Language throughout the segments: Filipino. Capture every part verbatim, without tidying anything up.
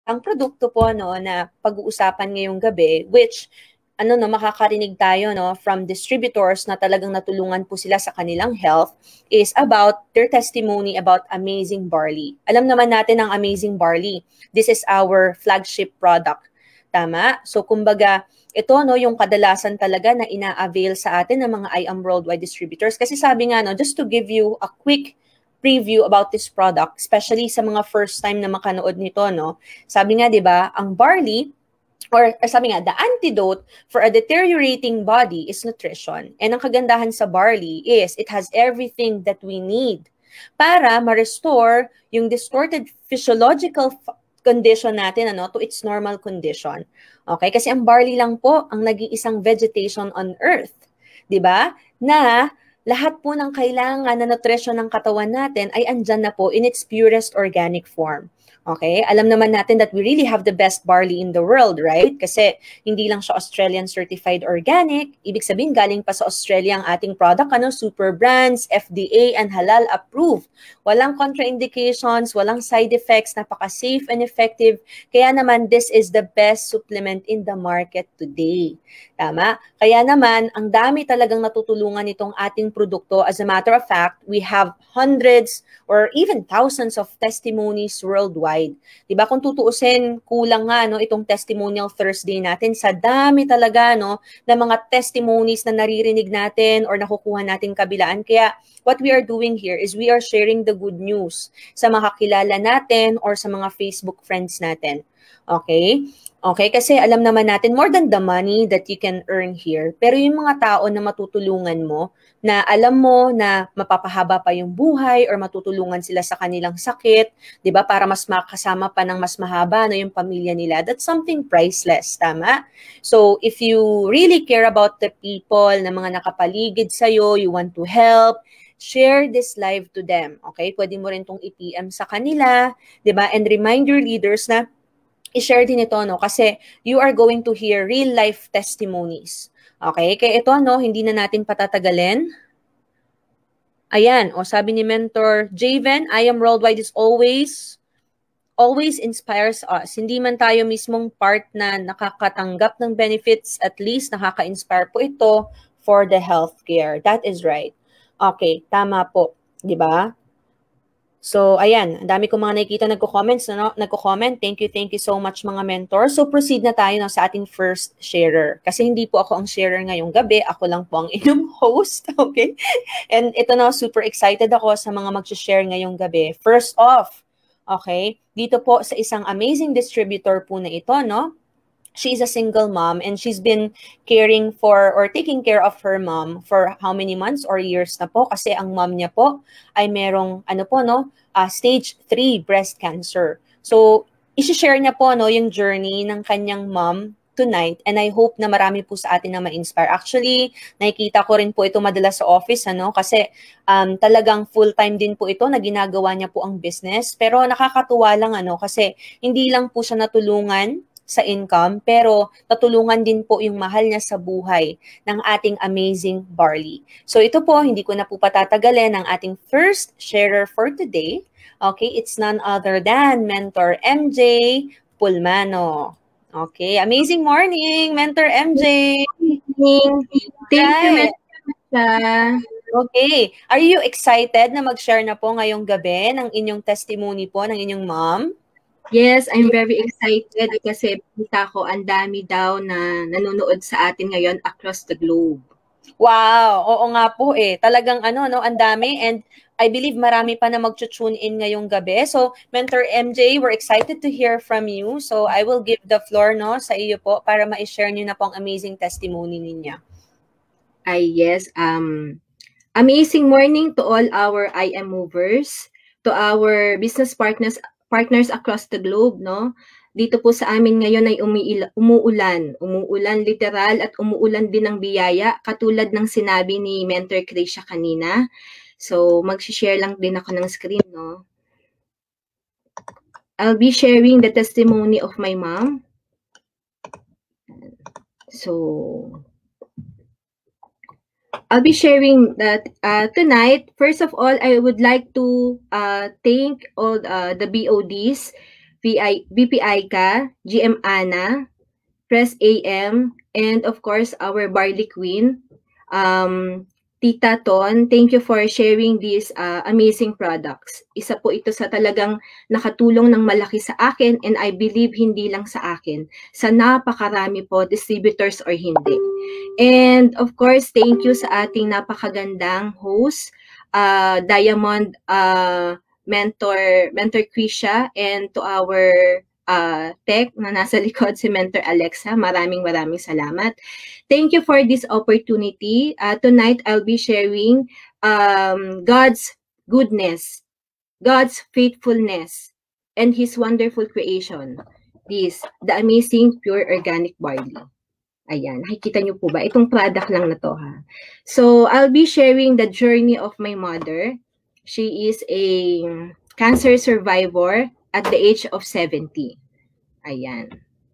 ang produkto po no na pag-uusapan ngayong gabi, which ano no makakarinig tayo no from distributors na talagang natulungan po sila sa kanilang health, is about their testimony about Amazing Barley. Alam naman natin ang Amazing Barley. This is our flagship product. Tama? So kumbaga ito no yung kadalasan talaga na ina-avail sa atin ng mga I A M Worldwide distributors, kasi sabi nga no, just to give you a quick preview about this product, especially sa mga first time na makanood nito, no? Sabi nga, di ba, ang barley, or sabi nga, the antidote for a deteriorating body is nutrition. And ang kagandahan sa barley is it has everything that we need para ma-restore yung distorted physiological condition natin ano, to its normal condition. Okay? Kasi ang barley lang po ang nag-iisang vegetation on earth. Di ba? Na lahat po ng kailangan na nutrition ng katawan natin ay andyan na po in its purest organic form. Okay? Alam naman natin that we really have the best barley in the world, right? Kasi hindi lang siya Australian certified organic, ibig sabihin galing pa sa Australia ang ating product, ano, super brands, F D A and halal approved. Walang contraindications, walang side effects, napaka-safe and effective. Kaya naman, this is the best supplement in the market today. Tama? Kaya naman, ang dami talagang natutulungan itong ating produkto. As a matter of fact, we have hundreds or even thousands of testimonies worldwide. Diba? Kung tutuusin, kulang nga no, itong Testimonial Thursday natin sa dami talaga no, na mga testimonies na naririnig natin or nakukuha natin kabilaan. Kaya what we are doing here is we are sharing the good news sa mga kakilala natin or sa mga Facebook friends natin. Okay? Okay, kasi alam naman natin, more than the money that you can earn here, pero yung mga tao na matutulungan mo, na alam mo na mapapahaba pa yung buhay or matutulungan sila sa kanilang sakit, di ba, para mas makasama pa ng mas mahaba na yung pamilya nila, that's something priceless, tama? So, if you really care about the people na mga nakapaligid sa'yo, you want to help, share this live to them, okay? Pwede mo rin itong i-P M sa kanila, di ba? And remind your leaders na i-share din ito, no? Kasi you are going to hear real-life testimonies. Okay? Kaya ito, no? Hindi na natin patatagalin. Ayan. O, sabi ni Mentor Javen, I Am Worldwide is always, always inspires us. Hindi man tayo mismong part na nakakatanggap ng benefits, at least nakaka-inspire po ito for the healthcare. That is right. Okay. Tama po. Di ba? So, ayan, ang dami kong mga nakikita nagko-comments, no? Nagko-comment. Thank you, thank you so much mga mentor. So, proceed na tayo no, sa ating first sharer. Kasi hindi po ako ang sharer ngayong gabi. Ako lang po ang inyong host, okay? And ito na, super excited ako sa mga mag-share ngayong gabi. First off, okay, dito po sa isang amazing distributor po na ito, no? She's a single mom and she's been caring for or taking care of her mom for how many months or years na po, kasi ang mom niya po ay merong ano po no, uh, stage three breast cancer. So, i-share niya po no yung journey ng kanyang mom tonight, and I hope na marami po sa atin na ma-inspire. Actually, nakikita ko rin po ito madalas sa office ano, kasi um, talagang full-time din po ito na ginagawa niya po ang business. Pero nakakatuwa lang ano, kasi hindi lang po siya natulungan sa income, pero natulungan din po yung mahal niya sa buhay ng ating Amazing Barley. So ito po, hindi ko na po patatagalin ang ating first sharer for today. Okay, it's none other than Mentor M J Pulmano. Okay, amazing morning, Mentor M J. Thank you, Right. Mentor. Okay, are you excited na mag-share na po ngayong gabi ng inyong testimony po ng inyong mom? Yes, I'm very excited kasi kita ko ang dami daw na nanonood sa atin ngayon across the globe. Wow, oo nga po eh. Talagang ano, no, ang dami, and I believe marami pa na mag-tune in ngayong gabi. So, Mentor M J, we're excited to hear from you. So, I will give the floor no sa iyo po para ma-share niyo na po ang amazing testimony ninyo. Ay, yes. Um, amazing morning to all our I M movers, to our business partners partners across the globe, no? Dito po sa amin ngayon ay umiila, umuulan. Umuulan literal at umuulan din ng biyaya, katulad ng sinabi ni Mentor Krisha kanina. So, mag-share lang din ako ng screen, no? I'll be sharing the testimony of my mom. So, I'll be sharing that uh, tonight. First of all, I would like to uh, thank all uh, the B O Ds, V P Aika, G M Ana, Press A M, and of course, our Barley Queen, um, Tita Ton. Thank you for sharing these uh, amazing products. Isa po ito sa talagang nakatulong ng malaki sa akin, and I believe hindi lang sa akin, sa napakarami po, distributors or hindi. And of course, thank you sa ating napakagandang host, uh, Diamond uh, Mentor, Mentor Krisha, and to our uh, tech na nasa likod si Mentor Alexa. Maraming maraming salamat. Thank you for this opportunity. Uh, tonight, I'll be sharing um, God's goodness, God's faithfulness, and His wonderful creation. This, the amazing pure organic barley. Ayan, nakikita niyo po ba? Itong product lang na to, ha? So, I'll be sharing the journey of my mother. She is a cancer survivor at the age of seventy. Ayan.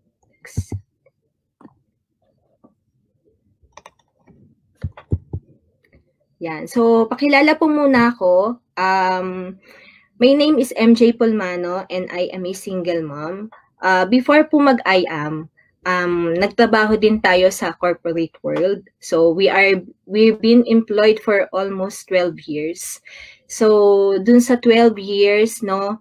Yan. So, pakilala po muna ako. Um, my name is M J Pulmano and I am a single mom. Uh, before po mag-I am, um, nagtrabaho din tayo sa corporate world. So, we are, we've been employed for almost twelve years. So, dun sa twelve years, no,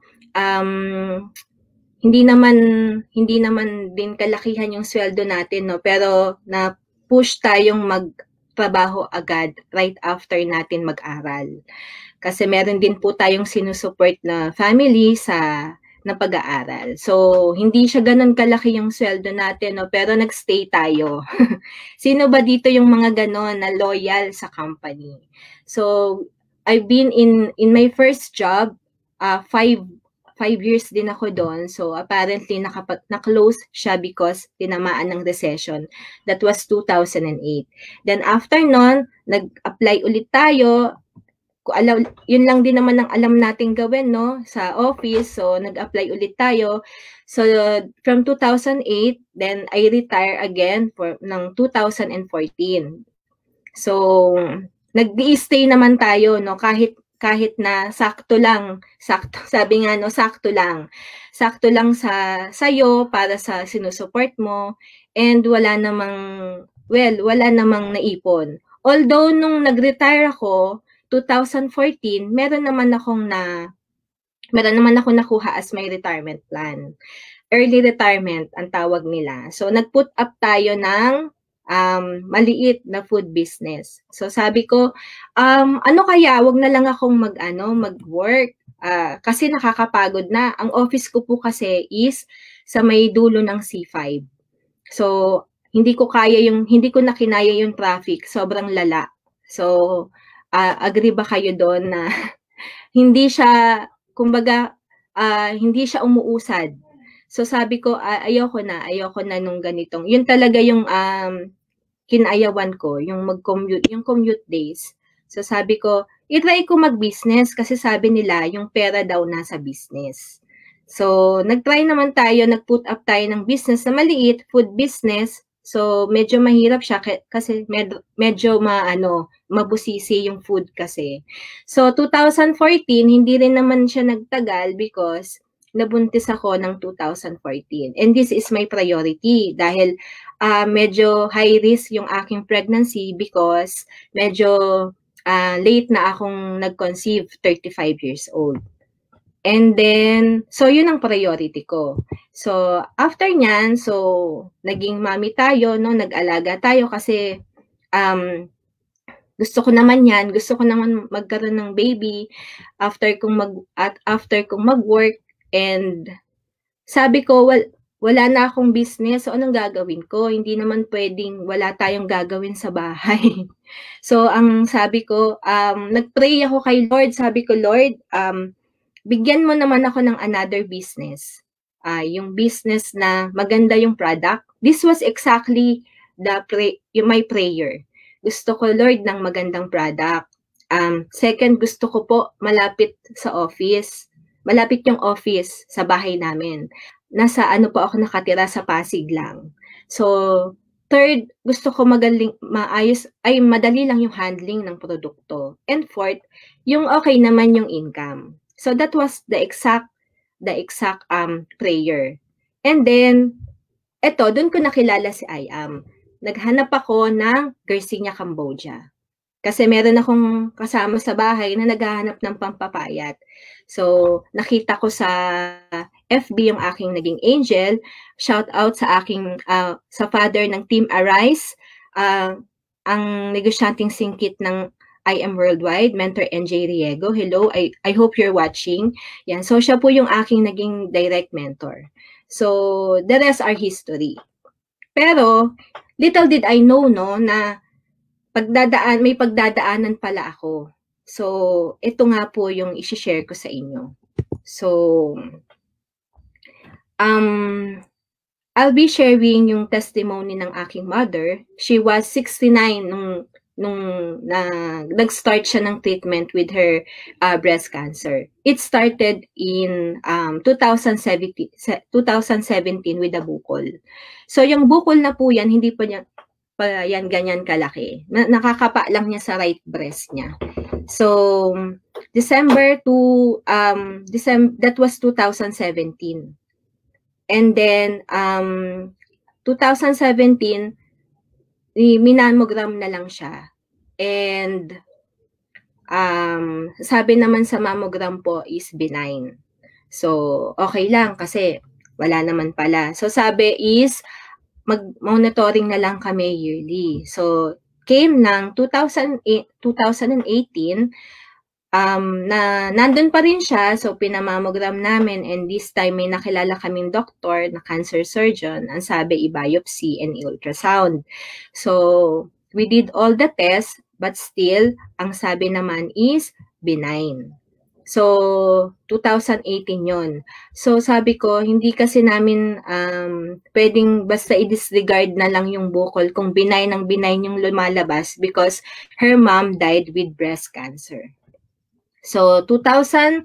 um, hindi naman, hindi naman din kalakihan yung sweldo natin, no, pero na-push tayong magtrabaho agad right after natin mag-aral. Kasi meron din po tayong sinusupport na family sa na pag-aaral. So, hindi siya ganun kalaki yung sweldo natin, no, pero nag-stay tayo. Sino ba dito yung mga ganon na loyal sa company? So, I've been in in my first job, uh, five five years din ako doon. So apparently nakapag na-close siya because tinamaan ng recession. That was two thousand eight. Then after nun, nag-apply ulit tayo. Alam, yun lang din naman ang alam nating gawin, no, sa office. So nag-apply ulit tayo. So from two thousand eight, then I retire again for ng two thousand fourteen. So nag-i-stay naman tayo, no, kahit kahit na sakto lang, sakto, sabi nga, no, sakto lang. Sakto lang sa sayo para sa sinusupport mo, and wala namang, well, wala namang naipon. Although nung nag-retire ako two thousand fourteen, meron naman akong na meron naman ako nakuha as my retirement plan. Early retirement ang tawag nila. So nag-put up tayo ng Um, maliit na food business. So sabi ko, um, ano kaya, wag na lang akong mag, ano, mag-work uh, kasi nakakapagod na. Ang office ko po kasi is sa may dulo ng C five. So hindi ko kaya yung, hindi ko na kinaya yung traffic. Sobrang lala. So uh, agree ba kayo doon na hindi siya, kumbaga, uh, hindi siya umuusad. So sabi ko, uh, ayoko na, ayoko na nung ganitong. Yun talaga yung um, kinayawan ko, yung mag-commute, yung commute days. So sabi ko, i-try ko mag-business kasi sabi nila, yung pera daw nasa business. So nag-try naman tayo, nag-put up tayo ng business na maliit, food business. So medyo mahirap siya kasi med- medyo ma, ano, mabusisi yung food kasi. So two thousand fourteen, hindi rin naman siya nagtagal because nabuntis ako ng two thousand fourteen. And this is my priority dahil uh, medyo high risk yung aking pregnancy because medyo uh, late na akong nag-conceive, thirty-five years old. And then, so yun ang priority ko. So after nyan, so naging mami tayo, no, nag-alaga tayo kasi um, gusto ko naman yan, gusto ko naman magkaroon ng baby after kong mag at after kong mag-work. And sabi ko, well, wala na akong business, so anong gagawin ko? Hindi naman pwedeng wala tayong gagawin sa bahay. So ang sabi ko, um, nag-pray ako kay Lord. Sabi ko, Lord, um, bigyan mo naman ako ng another business. Uh, yung business na maganda yung product. This was exactly the pray, yung my prayer. Gusto ko, Lord, ng magandang product. Um, second, gusto ko po malapit sa office. Malapit yung office sa bahay namin. Nasa ano po ako nakatira sa Pasig lang. So, third, gusto ko magaling, maayos, ay madali lang yung handling ng produkto. And fourth, yung okay naman yung income. So, that was the exact the exact um, prayer. And then, eto, doon ko nakilala si I am. Naghanap ako ng Garcinia, Cambodia. Kasi meron akong kasama sa bahay na naghahanap ng pampapayat. So, nakita ko sa F B yung aking naging angel. Shout out sa aking, uh, sa father ng Team Arise, uh, ang negosyanteng singkit ng I Am Worldwide, Mentor N J Riego. Hello, I, I hope you're watching. Yan, so siya po yung aking naging direct mentor. So, the rest are history. Pero, little did I know, no, na pagdadaan, may pagdadaanan pala ako. So, ito nga po yung i-share ko sa inyo. So, um, I'll be sharing yung testimony ng aking mother. She was sixty-nine nung, nung na, nag-start siya ng treatment with her uh, breast cancer. It started in um, two thousand seventeen with a bukol. So, yung bukol na po yan, hindi pa niya, pa yan ganyan kalaki. Nakakapa lang niya sa right breast niya. So, December to, um, December, that was two thousand seventeen. And then, um, two thousand seventeen, minammogram na lang siya. And, um, sabi naman sa mammogram po is benign. So, okay lang kasi wala naman pala. So, sabi is, mag-monitoring na lang kami yearly. So, came ng two thousand eighteen, um, na nandun pa rin siya. So, pinamammogram namin and this time may nakilala kaming doktor na cancer surgeon. Ang sabi, i-biopsy and ultrasound. So, we did all the tests but still, ang sabi naman is benign. So, two thousand eighteen yon. So, sabi ko, hindi kasi namin um, pwedeng basta i-disregard na lang yung bukol kung benign ng benign yung lumalabas because her mom died with breast cancer. So, two thousand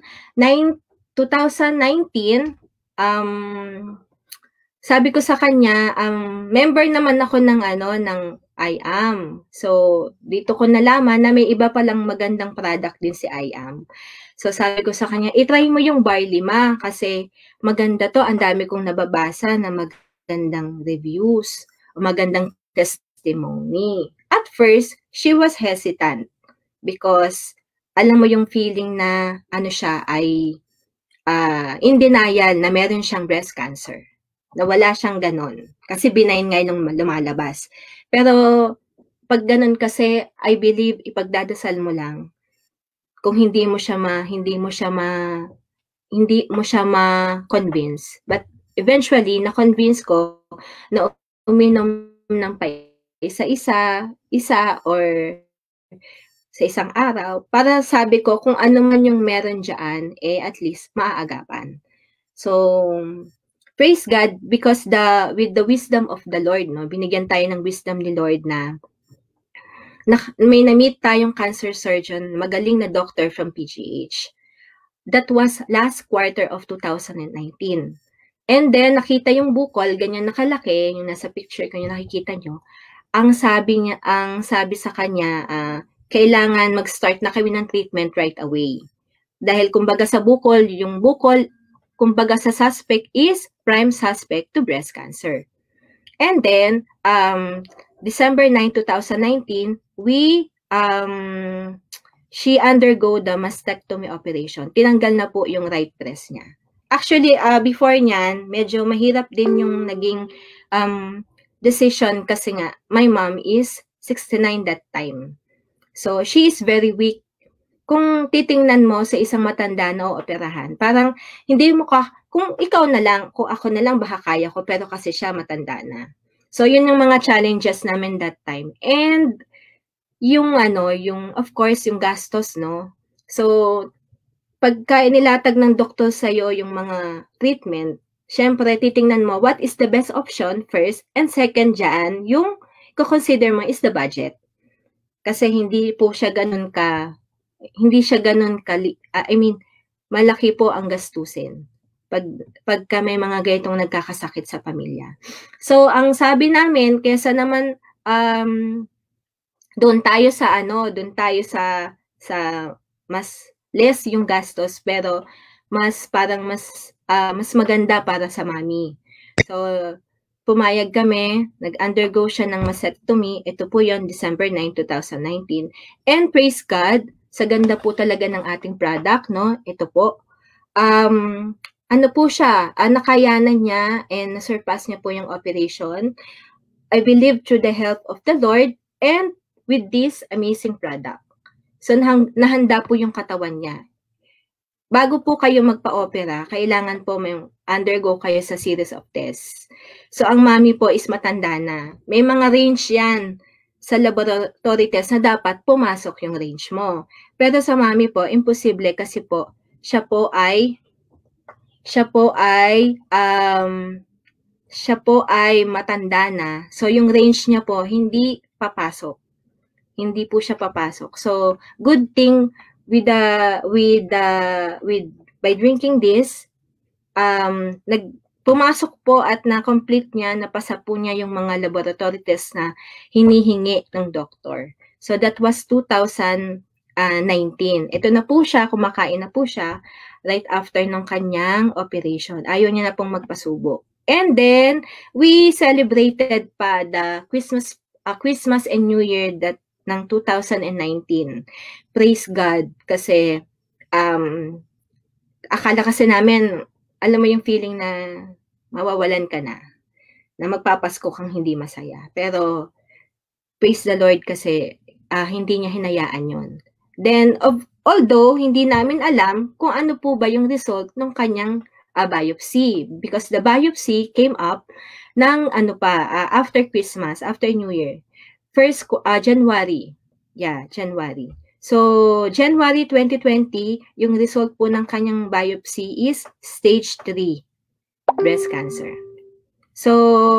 nineteen, um, sabi ko sa kanya, um, member naman ako ng ano, ng I am. So, dito ko nalaman na may iba palang magandang product din si I am. So, sabi ko sa kanya, itry mo yung barley ma kasi maganda to. Ang dami kong nababasa na magandang reviews, magandang testimony. At first, she was hesitant because alam mo yung feeling na ano siya ay uh, in denial na meron siyang breast cancer. Na wala siyang ganon. Kasi benign nga yung lumalabas. Pero pag ganon kasi, I believe ipagdadasal mo lang. Kung hindi mo siya ma hindi mo siya ma hindi mo siya ma-convince. But eventually na-convince ko na uminom ng pa isa-isa, isa or sa isang araw para sabi ko kung ano man yung meron diyan eh at least maaagapan. So praise God because the with the wisdom of the Lord, no, binigyan tayo ng wisdom ni Lord na na, may na-meet tayong cancer surgeon, magaling na doctor from P G H. That was last quarter of two thousand nineteen. And then, nakita yung bukol, ganyan nakalaki, yung nasa picture ko, yung nakikita nyo. Ang sabi niya, ang sabi sa kanya, uh, kailangan mag-start na kami ng treatment right away. Dahil kumbaga sa bukol, yung bukol, kumbaga sa suspect is prime suspect to breast cancer. And then, um, December ninth, twenty nineteen, we, um, she undergo the mastectomy operation. Tinanggal na po yung right breast niya. Actually, uh, before niyan, medyo mahirap din yung naging um, decision kasi nga, my mom is sixty-nine that time. So, she is very weak. Kung titingnan mo sa isang matanda na ooperahan, parang hindi mo ka, kung ikaw na lang, kung ako na lang, baka kaya ko, pero kasi siya matanda na. So, yun yung mga challenges namin that time. And, yung ano, yung, of course, yung gastos, no? So, pagka inilatag ng doktor sa'yo yung mga treatment, syempre, titingnan mo, what is the best option first? And second dyan, yung kukonsider mo is the budget. Kasi hindi po siya ganun ka, hindi siya ganun ka, uh, I mean, malaki po ang gastusin. Pag, pagka may mga ganitong nagkakasakit sa pamilya. So, ang sabi namin, kesa naman, um, doon tayo sa ano, doon tayo sa, sa mas less yung gastos, pero mas parang mas uh, mas maganda para sa mami. So, pumayag kami, nag-undergo siya ng mastectomy. Ito po yon December ninth, two thousand nineteen. And praise God, sa ganda po talaga ng ating product, no? Ito po. Um, ano po siya, uh, nakayanan niya and na-surpass niya po yung operation. I believe through the help of the Lord and with this amazing product. So, nahanda po yung katawan niya. Bago po kayo magpa-opera, kailangan po may undergo kayo sa series of tests. So, ang mami po is matanda na. May mga range yan sa laboratory test na dapat pumasok yung range mo. Pero sa mami po, imposible kasi po, siya po ay, siya po ay, um, siya po ay matanda na. So, yung range niya po, hindi papasok. Hindi po siya papasok. So, good thing with the with the with by drinking this um nag pumasok po at na-complete niya, napasa po niya yung mga laboratory tests na hinihingi ng doktor. So that was two thousand nineteen. Ito na po siya, kumakain na po siya right after ng kanyang operation. Ayaw niya na pong magpasubo. And then we celebrated pa the Christmas uh, Christmas and New Year that ng two thousand nineteen. Praise God kasi um, akala kasi namin, alam mo yung feeling na mawawalan ka na, na magpapasko kang hindi masaya. Pero praise the Lord kasi uh, hindi niya hinayaan yun. Then, of, although hindi namin alam kung ano po ba yung result ng kanyang uh, biopsy because the biopsy came up ng ano pa, uh, after Christmas, after New Year. First, uh, January. Yeah, January. So, January twenty twenty, yung result po ng kanyang biopsy is stage three breast cancer. So,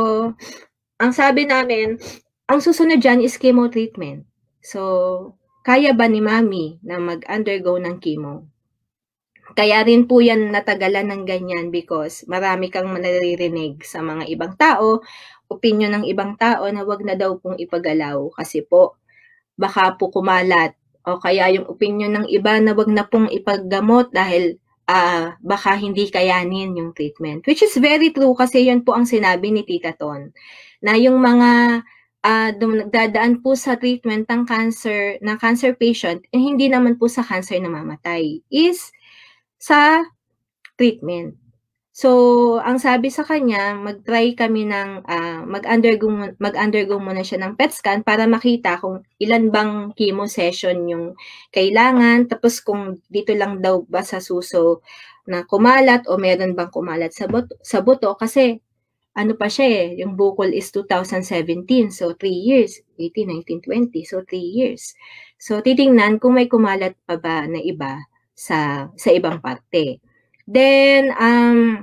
ang sabi namin, ang susunod dyan is chemo treatment. So, kaya ba ni mami na mag-undergo ng chemo? Kaya rin po yan natagalan ng ganyan because marami kang naririnig sa mga ibang tao, opinion ng ibang tao na wag na daw pong ipagalaw kasi po baka po kumalat o kaya yung opinion ng iba na wag na pong ipaggamot dahil uh, baka hindi kayanin yung treatment. Which is very true kasi yun po ang sinabi ni Tita Ton na yung mga uh, nagdadaan po sa treatment ng cancer, na cancer patient, eh, hindi naman po sa cancer namamatay is sa treatment. So, ang sabi sa kanya, mag-try kami ng uh, mag-undergo mag-undergo muna siya ng P E T scan para makita kung ilan bang chemo session yung kailangan, tapos kung dito lang daw ba sa suso na kumalat o meron bang kumalat sa buto, sa buto kasi ano pa siya eh, yung bukol is two thousand seventeen, so three years, eighteen, nineteen, twenty, so three years. So, titingnan kung may kumalat pa ba na iba sa sa ibang parte. Then, um,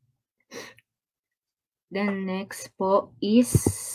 the next po is,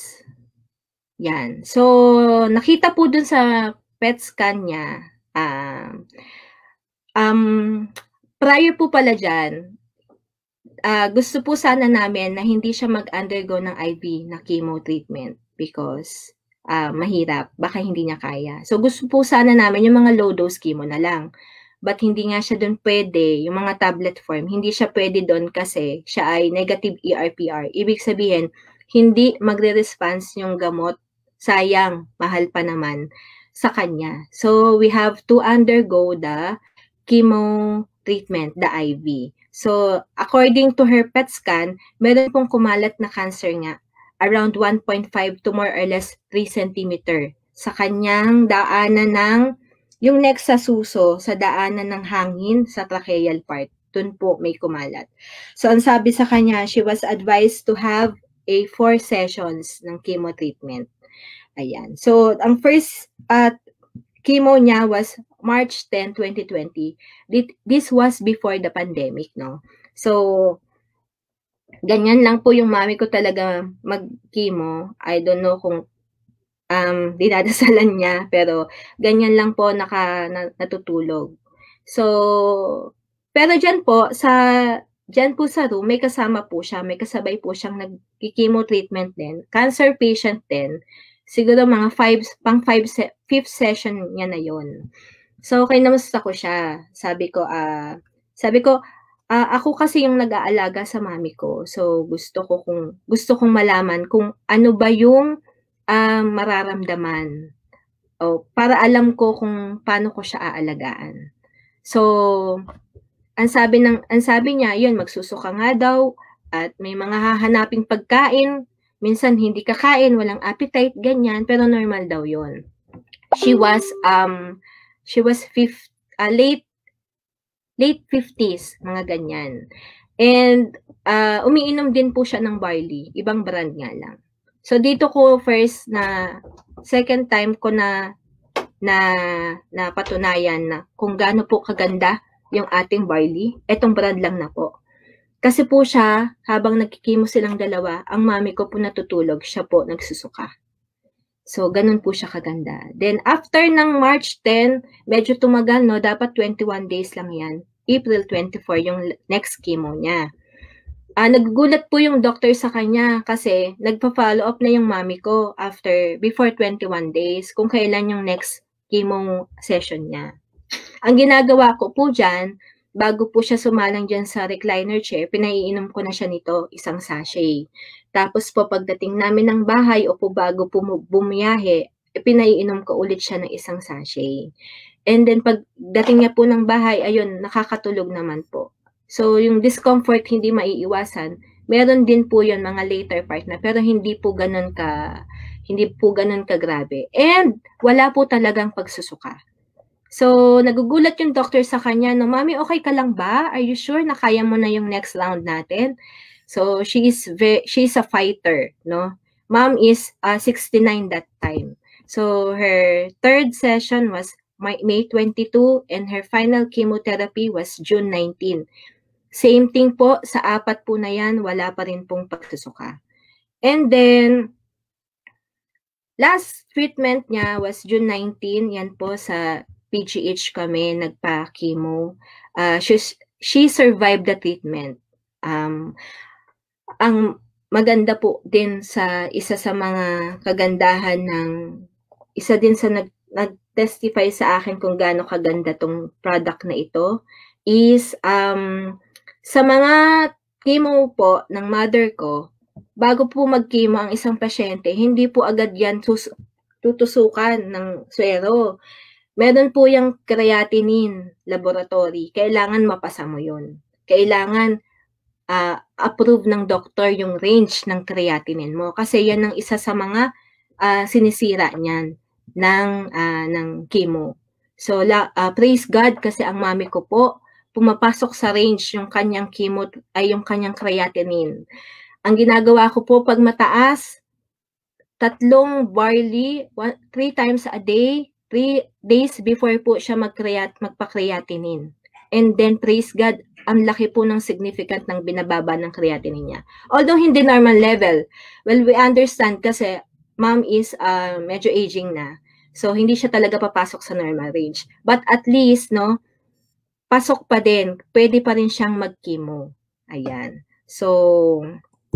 yan. So, nakita po dun sa P E T scan niya, um, um, prior po pala dyan, uh, gusto po sana namin na hindi siya mag-undergo ng I V na chemo treatment because uh, mahirap, baka hindi niya kaya. So, gusto po sana namin yung mga low-dose chemo na lang. But hindi nga siya doon pwede, yung mga tablet form, hindi siya pwede doon kasi siya ay negative E R P R. Ibig sabihin, hindi magre-response yung gamot, sayang, mahal pa naman sa kanya. So, we have to undergo the chemo treatment, the I V. So, according to her P E T scan, meron pong kumalat na cancer nga, around one point five to more or less three centimeter sa kanyang daanan ng yung next sa suso, sa daanan ng hangin sa tracheal part, dun po may kumalat. So, ang sabi sa kanya, she was advised to have a four sessions ng chemo treatment. Ayan. So, ang first uh, chemo niya was March tenth, twenty twenty. This was before the pandemic, no? So, ganyan lang po yung mami ko talaga mag-chemo. I don't know kung Um, dinadasalan niya, pero ganyan lang po naka, na, natutulog. So, pero dyan po, sa, dyan po sa room, may kasama po siya, may kasabay po siyang nag-chemo treatment din, cancer patient din, siguro mga five, pang five, fifth session niya na yon. So, kinamusta ko siya, sabi ko, ah, uh, sabi ko, uh, ako kasi yung nag-aalaga sa mami ko. So, gusto ko kung gusto kong malaman kung ano ba yung uh, mararamdaman. O, para alam ko kung paano ko siya aalagaan. So, ang sabi ng ang sabi niya, yun magsusuka nga daw at may mga hahanaping pagkain, minsan hindi kakain, walang appetite, ganyan, pero normal daw yun. She was um she was fifth, uh, late late fifties, mga ganyan. And uh, umiinom din po siya ng barley, ibang brand nga lang. So dito ko first na second time ko na na napatunayan na kung gaano po kaganda yung ating barley. Etong brand lang na po. Kasi po siya, habang nagkikimo silang dalawa, ang mami ko po natutulog, siya po nagsusuka. So, ganun po siya kaganda. Then, after ng March tenth, medyo tumagal, no? Dapat twenty-one days lang yan. April twenty-fourth, yung next chemo niya. Uh, naggulat po yung doctor sa kanya kasi nagpa-follow up na yung mami ko after, before twenty-one days, kung kailan yung next chemo session niya. Ang ginagawa ko po dyan, bago po siya sumalang dyan sa recliner chair, pinaiinom ko na siya nito, isang sachet. Tapos po pagdating namin ng bahay o po bago po bumiyahe, pinaiinom ko ulit siya ng isang sachet. And then pagdating niya po ng bahay, ayun, nakakatulog naman po. So yung discomfort hindi maiiwasan, meron din po yun mga later part na, pero hindi po ganun ka, hindi po ganun ka grabe. And wala po talagang pagsusuka. So, nagugulat yung doctor sa kanya, no, Mami, okay ka lang ba? Are you sure na kaya mo na yung next round natin? So, she is very, she's a fighter, no? Mom is uh, sixty-nine that time. So, her third session was May twenty-second and her final chemotherapy was June nineteenth. Same thing po, sa apat po na yan, wala pa rin pong pagsusuka. And then, last treatment niya was June nineteenth, yan po sa P G H kami, nagpa-chemo. Uh, she, she survived the treatment. Um, ang maganda po din sa isa sa mga kagandahan ng, isa din sa nag, nag-testify sa akin kung gaano kaganda tong product na ito, is um, sa mga chemo po ng mother ko, bago po mag-chemo ang isang pasyente, hindi po agad yan tus- tutusukan ng suero. Meron po yung creatinine laboratory. Kailangan mapasa mo yun. Kailangan uh, approve ng doktor yung range ng creatinine mo. Kasi yan ang isa sa mga uh, sinisira niyan ng, uh, ng chemo. So, la, uh, praise God kasi ang mami ko po, pumapasok sa range yung kanyang chemo, ay yung kanyang creatinine. Ang ginagawa ko po pag mataas, tatlong barley, one, three times a day, three days before po siya mag-creat, magpa-creatinine. And then, praise God, ang laki po ng significant ng binababa ng creatinine niya. Although hindi normal level, well, we understand kasi mom is uh, medyo aging na. So, hindi siya talaga papasok sa normal range. But at least, no, pasok pa din. Pwede pa rin siyang mag-chemo. Ayan. So,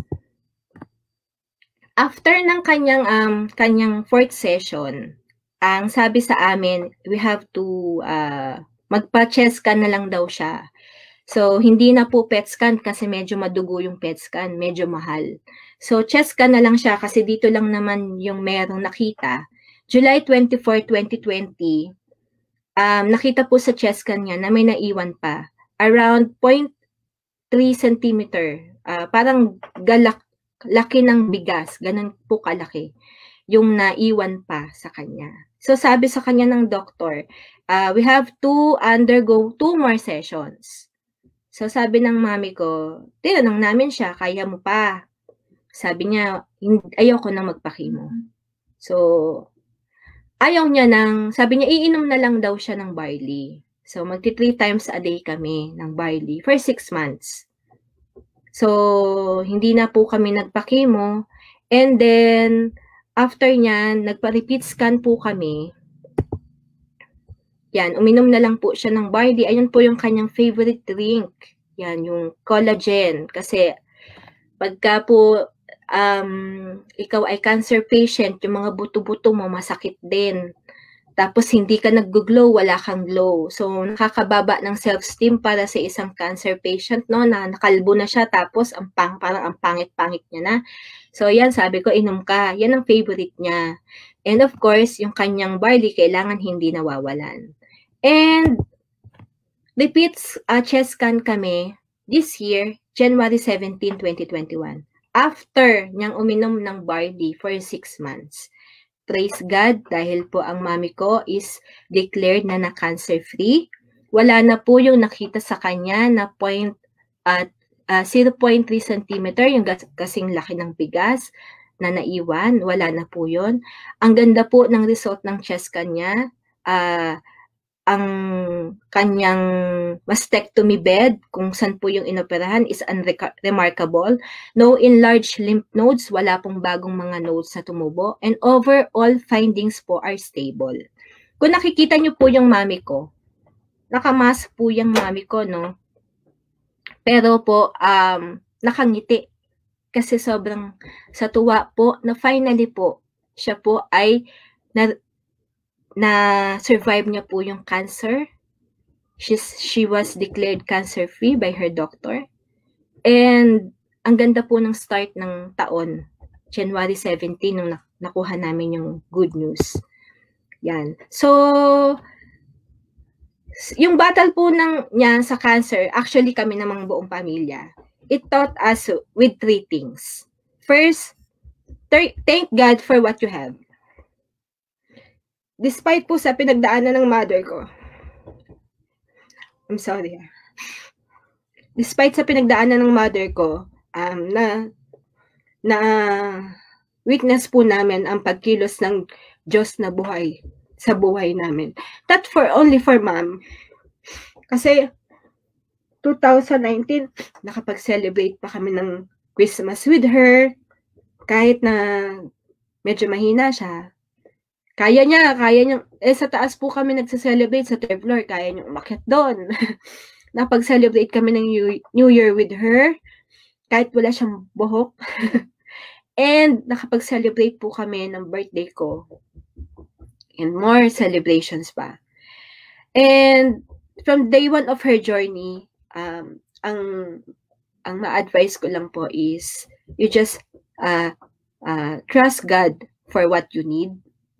after ng kanyang, um, kanyang fourth session, ang sabi sa amin, we have to uh, magpa-chest scan na lang daw siya. So, hindi na po P E T scan kasi medyo madugo yung P E T scan, medyo mahal. So, chest scan na lang siya kasi dito lang naman yung merong nakita. July twenty-fourth, twenty twenty, um, nakita po sa chest scan niya na may naiwan pa. Around zero point three centimeter. Uh, parang galak, laki ng bigas. Ganun po kalaki yung naiwan pa sa kanya. So, sabi sa kanya ng doktor, uh, we have to undergo two more sessions. So, sabi ng mami ko, tinanong namin siya, kaya mo pa? Sabi niya, ayoko na magpa-chemo. So, ayaw niya nang, sabi niya, iinom na lang daw siya ng barley. So, magti three times a day kami ng barley for six months. So, hindi na po kami nagpa-chemo. And then, after niyan, nagpa-repeat scan po kami. Yan, uminom na lang po siya ng barley. Ayun po yung kanyang favorite drink. Yan, yung collagen. Kasi, pagka po um, ikaw ay cancer patient, yung mga buto-buto mo masakit din. tapos hindi ka nag-glow, wala kang glow. So, nakakababa ng self-esteem para sa isang cancer patient, no, na nakalbo na siya, tapos ang pang, parang ang pangit-pangit niya na. So, yan, sabi ko, inom ka. Yan ang favorite niya. And of course, yung kanyang barley, kailangan hindi nawawalan. And, repeats uh, chest scan kami this year, January seventeenth, twenty twenty-one. After niyang uminom ng barley for six months. Praise God, dahil po ang mami ko is declared na na cancer-free. Wala na po yung nakita sa kanya na point at uh, zero point three centimeter, yung kasing laki ng bigas na naiwan. Wala na po yun. Ang ganda po ng result ng chest scan niya. Uh, ang kanyang mastectomy bed, kung saan po yung inoperahan, is unremarkable. No enlarged lymph nodes, wala pong bagong mga nodes na tumubo. And overall findings po are stable. Kung nakikita nyo po yung mami ko, nakamask po yung mami ko, no? Pero po, um, nakangiti. Kasi sobrang sa tuwa po na finally po, siya po ay na, na survive niya po yung cancer. She's, she was declared cancer-free by her doctor. And ang ganda po ng start ng taon, January seventeenth, nung nakuha namin yung good news. Yan. So, yung battle po ng niya sa cancer, actually kami namang buong pamilya, it taught us with three things. First, thank God for what you have. Despite po sa pinagdaanan ng mother ko, I'm sorry. Despite sa pinagdaanan ng mother ko, um, na, na witness po namin ang pagkilos ng Diyos na buhay sa buhay namin. That for only for mom. Kasi twenty nineteen, nakapag-celebrate pa kami ng Christmas with her. Kahit na medyo mahina siya. Kaya niya, kaya niya. Eh, sa taas po kami nagsa-celebrate sa third floor. Kaya niya umakyat doon. Napag-celebrate kami ng New Year with her. Kahit wala siyang buhok. And nakapag-celebrate po kami ng birthday ko. And more celebrations pa. And from day one of her journey, um, ang ang ma-advise ko lang po is you just uh, uh, trust God for what you need.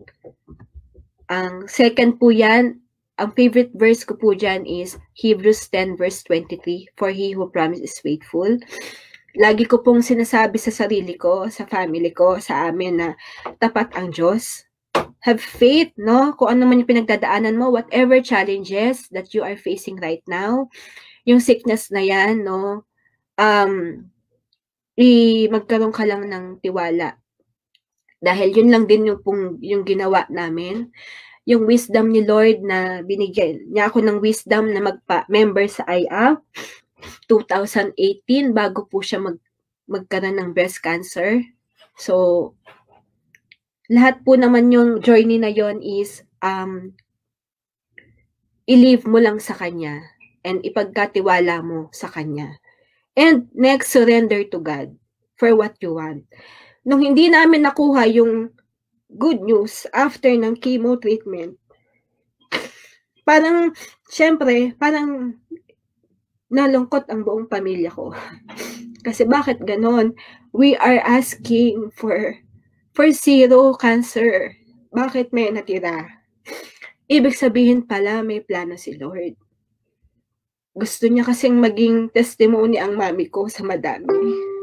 Ang second po yan, ang favorite verse ko po dyan is Hebrews ten verse twenty-three, for he who promised is faithful. Lagi ko pong sinasabi sa sarili ko, sa family ko, sa amin na tapat ang Diyos. Have faith, no? Kung ano man yung pinagdadaanan mo, whatever challenges that you are facing right now, yung sickness na yan, no? Um, i magkaroon ka lang ng tiwala. Dahil yun lang din yung, pong, yung ginawa namin. Yung wisdom ni Lord na binigyan niya ako ng wisdom na magpa-member sa I A P twenty eighteen bago po siya mag, magkaroon ng breast cancer. So, lahat po naman yung journey na yon is um, i-leave mo lang sa Kanya and ipagkatiwala mo sa Kanya. And next, surrender to God for what you want. Nung hindi namin nakuha yung good news after ng chemo treatment, parang, syempre, parang nalungkot ang buong pamilya ko. Kasi bakit ganon? We are asking for for zero cancer. Bakit may natira? Ibig sabihin pala may plano si Lord. Gusto niya kasing maging testimony ang mami ko sa madami.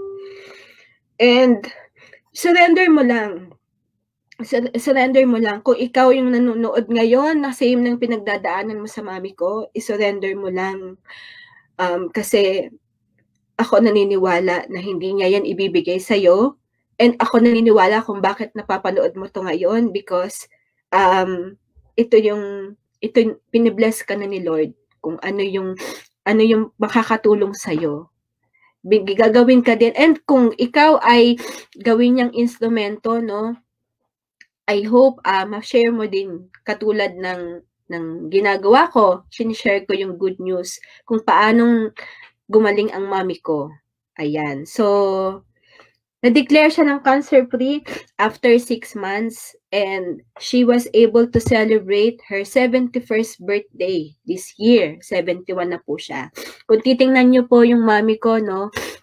And surrender mo lang. Sur- surrender mo lang. Kung ikaw yung nanonood ngayon na same ng pinagdadaanan mo sa mami ko, isurrender mo lang. Um, kasi ako naniniwala na hindi niya yan ibibigay sa'yo. And ako naniniwala kung bakit napapanood mo to ngayon because um, ito yung ito yung pinibless ka na ni Lord kung ano yung ano yung makakatulong sa'yo. Gagawin ka din. And kung ikaw ay gawin niyang instrumento, no, I hope uh, ma-share mo din katulad ng, ng ginagawa ko. Sinishare ko yung good news kung paanong gumaling ang mami ko. Ayan. So, Na-declare siya ng cancer-free after six months and she was able to celebrate her seventy-first birthday this year. seventy-one na po siya. Kung titingnan niyo po yung mami ko, no,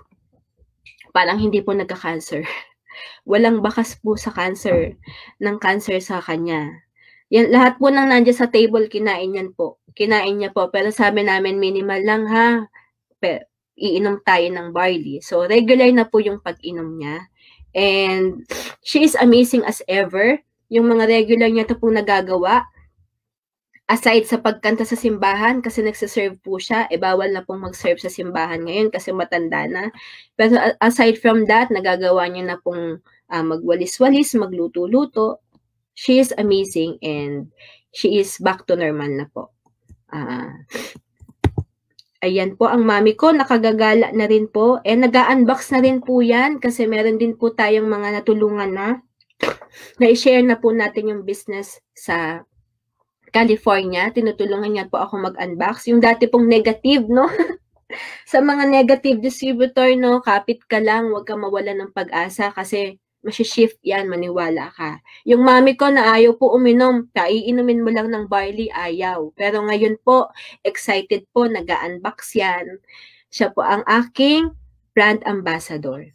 parang hindi po nagka-cancer. Walang bakas po sa cancer, ng cancer sa kanya. Yan, lahat po nang nandiyan sa table, kinain yan po. Kinain niya po. Pero sabi namin, minimal lang ha. Pero, iinom tayo ng barley. So, regular na po yung pag-inom niya. And she is amazing as ever. Yung mga regular niya ito po nagagawa. Aside sa pagkanta sa simbahan, kasi nagsiserve po siya, eh bawal na pong mag-serve sa simbahan ngayon kasi matanda na. Pero aside from that, nagagawa niya na pong uh, magwalis-walis, magluto-luto. She is amazing and she is back to normal na po. Ah... Uh, Ayan po ang mami ko, nakagagala na rin po. And nag-unbox na rin po yan kasi meron din po tayong mga natulungan na. Na-share na po natin yung business sa California. Tinutulungan niya po ako mag-unbox. Yung dati pong negative, no? Sa mga negative distributor, no? Kapit ka lang, huwag ka mawala ng pag-asa kasi masishift yan, maniwala ka. Yung mami ko na ayaw po uminom, kaiinumin mo lang ng barley, ayaw. Pero ngayon po, excited po, nag-unbox yan. Siya po ang aking brand ambassador.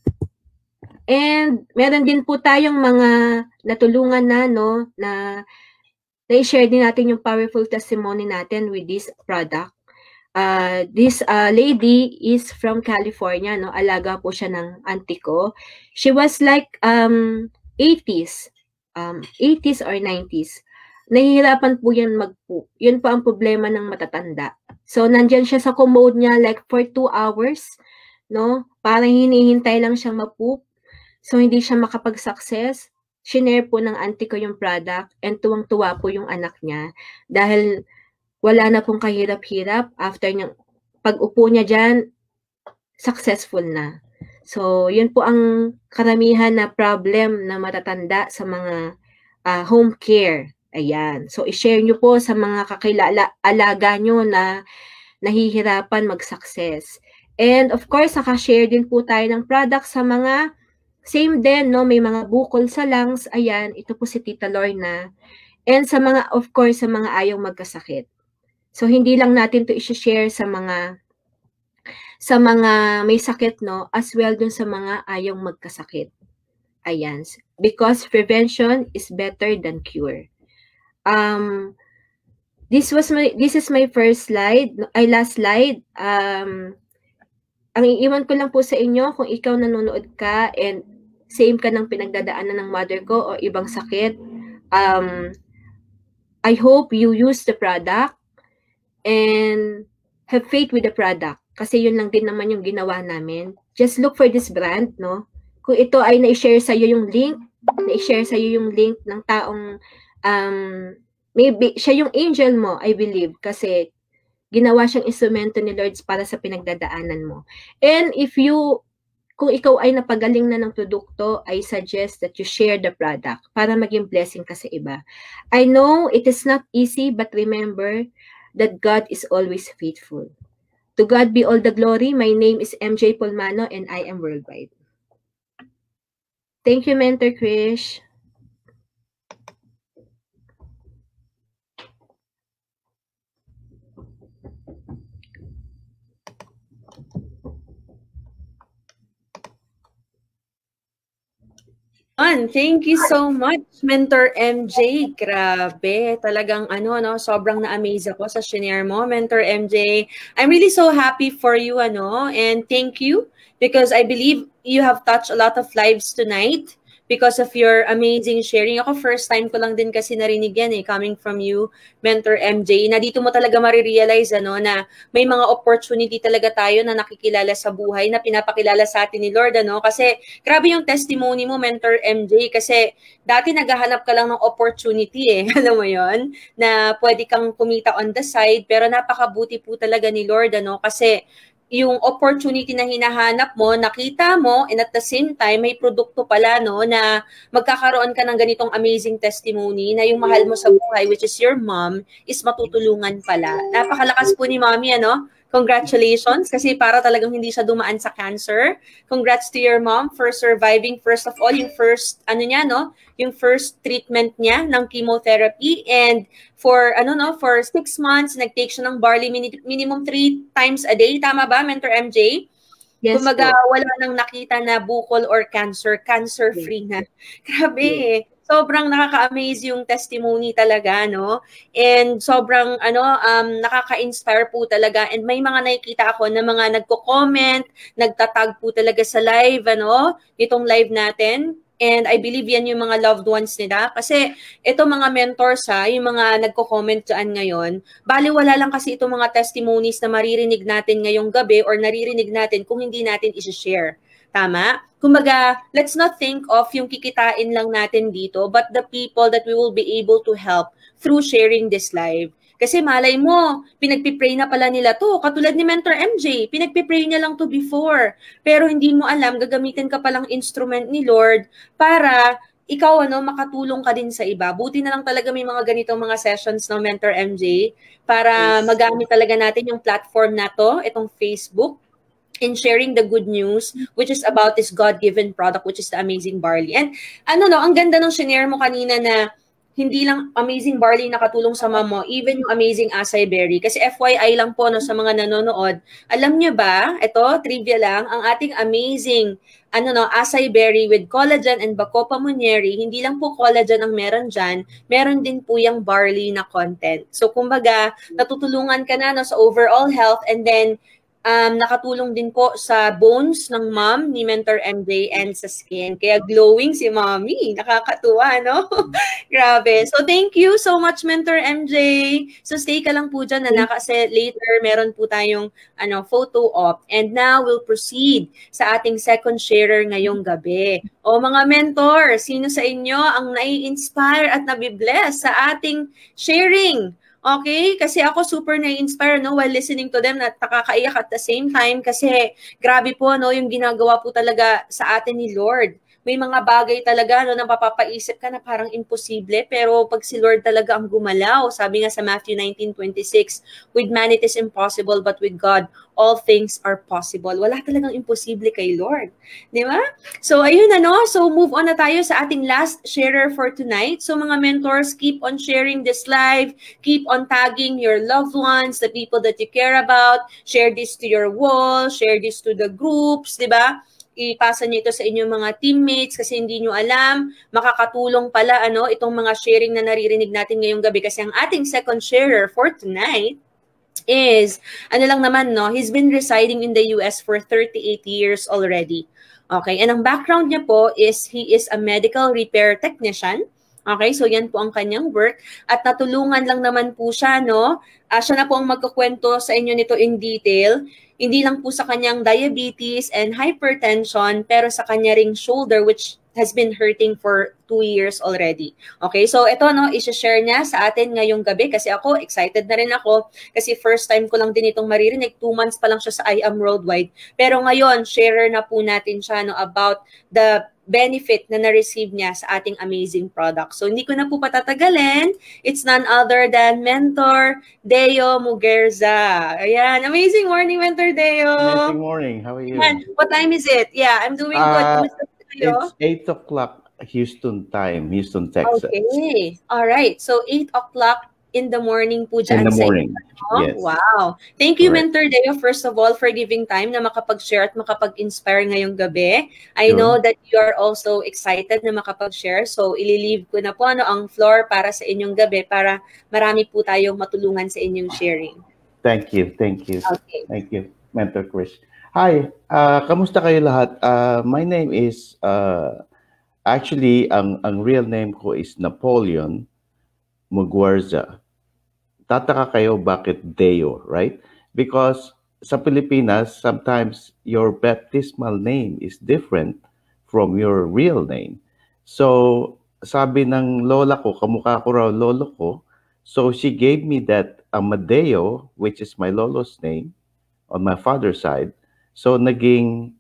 And meron din po tayong mga natulungan na, no, na na-share din natin yung powerful testimony natin with this product. Uh, this uh, lady is from California, no? Alaga po siya ng auntie ko. She was like um, eighties, um, eighties or nineties. Nahihirapan po yan mag-poop. Yun po ang problema ng matatanda. So, nandyan siya sa commode niya like for two hours, no? Parang hinihintay lang siyang ma-poop. So, hindi siya makapag-success. Shinare po ng auntie ko yung product and tuwang-tuwa po yung anak niya dahil wala na pong kahirap-hirap. After niyang pag-upo niya dyan, successful na. So, yun po ang karamihan na problem na matatanda sa mga uh, home care. Ayan. So, i-share nyo po sa mga kakilala, alaga nyo na nahihirapan mag-success. And of course, nakashare din po tayo ng product sa mga same din, no? May mga bukol sa lungs. Ayan, ito po si Tita Lorna. And sa mga, of course, sa mga ayaw magkasakit. So, hindi lang natin to i-share sa mga sa mga may sakit, no? As well dun sa mga ayaw magkasakit. Ayan. Because prevention is better than cure. Um, this was my, this is my first slide, ay last slide. Um, ang iiwan ko lang po sa inyo, kung ikaw nanonood ka and same ka ng pinagdadaanan ng mother ko o ibang sakit, um, I hope you use the product and have faith with the product. Kasi yun lang din naman yung ginawa namin. Just look for this brand, no? Kung ito ay na-share sa'yo yung link, na-share sa'yo yung link ng taong, um, maybe, siya yung angel mo, I believe. Kasi ginawa siyang instrumento ni Lord para sa pinagdadaanan mo. And if you, kung ikaw ay napagaling na ng produkto, I suggest that you share the product para maging blessing ka sa iba. I know it is not easy, but remember that God is always faithful. To God be all the glory. My name is M J Polmano and I am worldwide. Thank you, Mentor Krish. Thank you so much, Mentor M J. Grabe, talagang ano, no, sobrang na-amaze ako sa shinare mo, Mentor M J. I'm really so happy for you, ano, and thank you because I believe you have touched a lot of lives tonight because of your amazing sharing. Ako, first time ko lang din kasi narinig yan eh, coming from you, Mentor M J, na dito mo talaga marirealize, ano, na may mga opportunity talaga tayo na nakikilala sa buhay, na pinapakilala sa atin ni Lord, ano, kasi grabe yung testimony mo, Mentor M J, kasi dati naghahanap ka lang ng opportunity eh, alam mo yon, na pwede kang kumita on the side, pero napakabuti po talaga ni Lord, ano, kasi yung opportunity na hinahanap mo, nakita mo, and at the same time, may produkto pala, no, na magkakaroon ka ng ganitong amazing testimony na yung mahal mo sa buhay, which is your mom, is matutulungan pala. Napakalakas po ni mommy, ano? Congratulations, kasi para talagang hindi siya dumaan sa cancer. Congrats to your mom for surviving, first of all, yung first, ano niya, no? Yung first treatment niya ng chemotherapy. And for, ano, no? For six months, nag-take siya ng barley mini minimum three times a day. Tama ba, Mentor M J? Yes, Kumaga, po. wala nang nakita na bukol or cancer, cancer-free na. Grabe, Yes. sobrang nakaka-amaze yung testimony talaga, no? And sobrang, ano, um, nakaka-inspire po talaga. And may mga nakikita ako na mga nagko-comment, nagtatag po talaga sa live, ano, itong live natin. And I believe yan yung mga loved ones nila. Kasi ito mga mentors ha, yung mga nagko-comment dyan ngayon, baliwala lang kasi itong mga testimonies na maririnig natin ngayong gabi or naririnig natin kung hindi natin isi-share. Tama? Kumbaga, let's not think of yung kikitain lang natin dito, but the people that we will be able to help through sharing this live. Kasi malay mo, pinagpipray na pala nila to. Katulad ni Mentor M J, pinagpipray niya lang to before. Pero hindi mo alam, gagamitin ka palang instrument ni Lord para ikaw ano makatulong ka din sa iba. Buti na lang talaga may mga ganitong mga sessions ng Mentor M J para Yes. magamit talaga natin yung platform na to, itong Facebook, in sharing the good news, which is about this God-given product, which is the Amazing Barley. And ano no, ang ganda nung shinare mo kanina na hindi lang Amazing Barley nakatulong sa mom mo, even yung Amazing Acai Berry. Kasi F Y I lang po no, sa mga nanonood, alam nyo ba, ito, trivia lang, ang ating Amazing ano no, Acai Berry with collagen and Bacopa Monnieri, hindi lang po collagen ang meron dyan, meron din po yung barley na content. So kumbaga, natutulungan ka na no, sa overall health, and then Um, nakatulong din po sa bones ng mom ni Mentor M J and sa skin. Kaya glowing si mommy. Nakakatuwa, no? Grabe. So, thank you so much, Mentor M J. So, stay ka lang po dyan, na kasi later meron po tayong ano, photo op. And now, we'll proceed sa ating second sharer ngayong gabi. O mga mentor, sino sa inyo ang nai-inspire at nabibless sa ating sharing? Okay? Kasi ako super na-inspire no, while listening to them, na nakakaiyak at the same time kasi grabe po no, yung ginagawa po talaga sa atin ni Lord. May mga bagay talaga no, na mapapaisip ka na parang imposible, pero pag si Lord talaga ang gumalaw, sabi nga sa Matthew nineteen twenty-six, with man it is impossible, but with God all things are possible. Wala talagang imposible kay Lord. Di ba? So, ayun na no. So, move on na tayo sa ating last sharer for tonight. So, mga mentors, keep on sharing this live. Keep on tagging your loved ones, the people that you care about. Share this to your wall. Share this to the groups. Di ba? Ipasa niyo ito sa inyong mga teammates kasi hindi nyo alam, makakatulong pala ano, itong mga sharing na naririnig natin ngayong gabi. Kasi ang ating second sharer for tonight is, ano lang naman, no, he's been residing in the U S for thirty-eight years already. Okay, and ang background niya po is he is a medical repair technician. Okay, so yan po ang kanyang work. At natulungan lang naman po siya, no? Uh, siya na po ang magkukwento sa inyo nito in detail. Hindi lang po sa kanyang diabetes and hypertension, pero sa kanya ring shoulder, which has been hurting for two years already. Okay, so ito, no, i-share niya sa atin ngayong gabi kasi ako, excited na rin ako kasi first time ko lang din itong maririnig. Two months pa lang siya sa I Am Worldwide. Pero ngayon, sharer na po natin siya, no, about the benefit na na-receive niya sa ating amazing product. So, hindi ko na po patatagalin. It's none other than Mentor Deo Muguerza. Ayan. Amazing morning, Mentor Deo. Amazing morning. How are you? Man, what time is it? Yeah, I'm doing good. Uh, Kumusta po kayo? it's eight o'clock Houston time, Houston, Texas. Okay. All right. So, eight o'clock in the morning po dyan. In the sa morning. inyo. Yes. Wow. Thank you, Correct. Mentor Deo, first of all, for giving time na makapag-share at makapag-inspire ngayong gabi. I Sure. know that you are also excited na makapag-share. So, ililive ko na po ano, ang floor para sa inyong gabi para marami po tayong matulungan sa inyong sharing. Thank you. Thank you. Okay. Thank you, Mentor Chris. Hi. Uh, kamusta kayo lahat? Uh, my name is, uh, actually, ang, ang real name ko is Napoleon Muguerza. Tataka kayo bakit Deo, right? Because sa Pilipinas, sometimes your baptismal name is different from your real name. So, sabi ng lola ko, kamukha ko raw lolo ko, so she gave me that Amadeo, which is my lolo's name, on my father's side. So, naging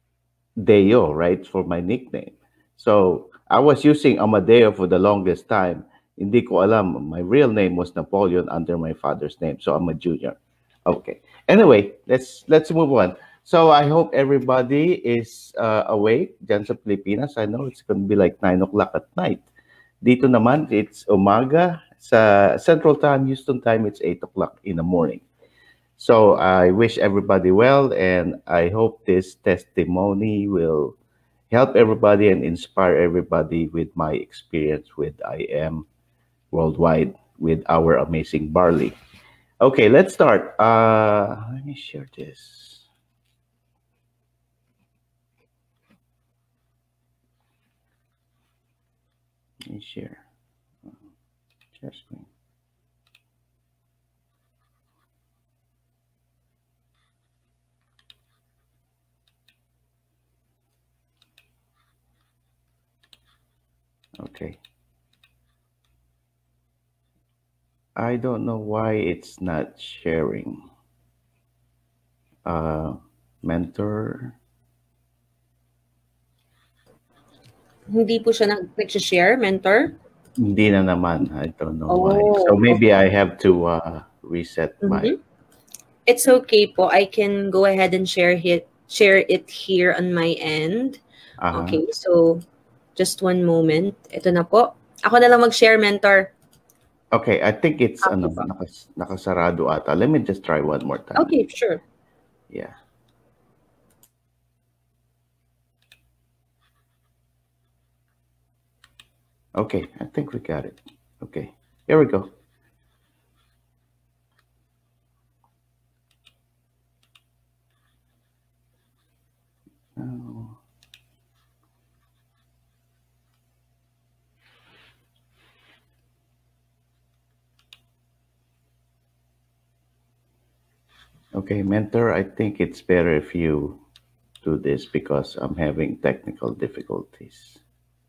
Deo, right, for my nickname. So, I was using Amadeo for the longest time. Hindi ko alam. My real name was Napoleon under my father's name. So, I'm a junior. Okay. anyway, let's let's move on. So I hope everybody is uh, awake dyan sa Pilipinas. I know it's going to be like nine o'clock at night. Dito naman, it's umaga. Sa Central Time, Houston Time, it's eight o'clock in the morning. So I wish everybody well, and I hope this testimony will help everybody and inspire everybody with my experience with I am worldwide with our amazing barley. Okay, let's start. Uh, let me share this. Let me share. Share screen. Okay. I don't know why it's not sharing. Uh, mentor. Hindi po siya nag- nag-share, mentor? Hindi na naman. I don't know Oh, why. So maybe okay. I have to uh, reset my. Mhm. It's okay po. I can go ahead and share it, share it here on my end. Uh-huh. Okay, so just one moment. Ito na po. Ako na lang mag-share, mentor. Okay, I think it's Okay ano, po. nakas, nakasarado ata. Let me just try one more time. Okay, sure. Yeah. Okay, I think we got it. Okay, here we go. Oh. Okay, mentor, I think it's better if you do this because I'm having technical difficulties.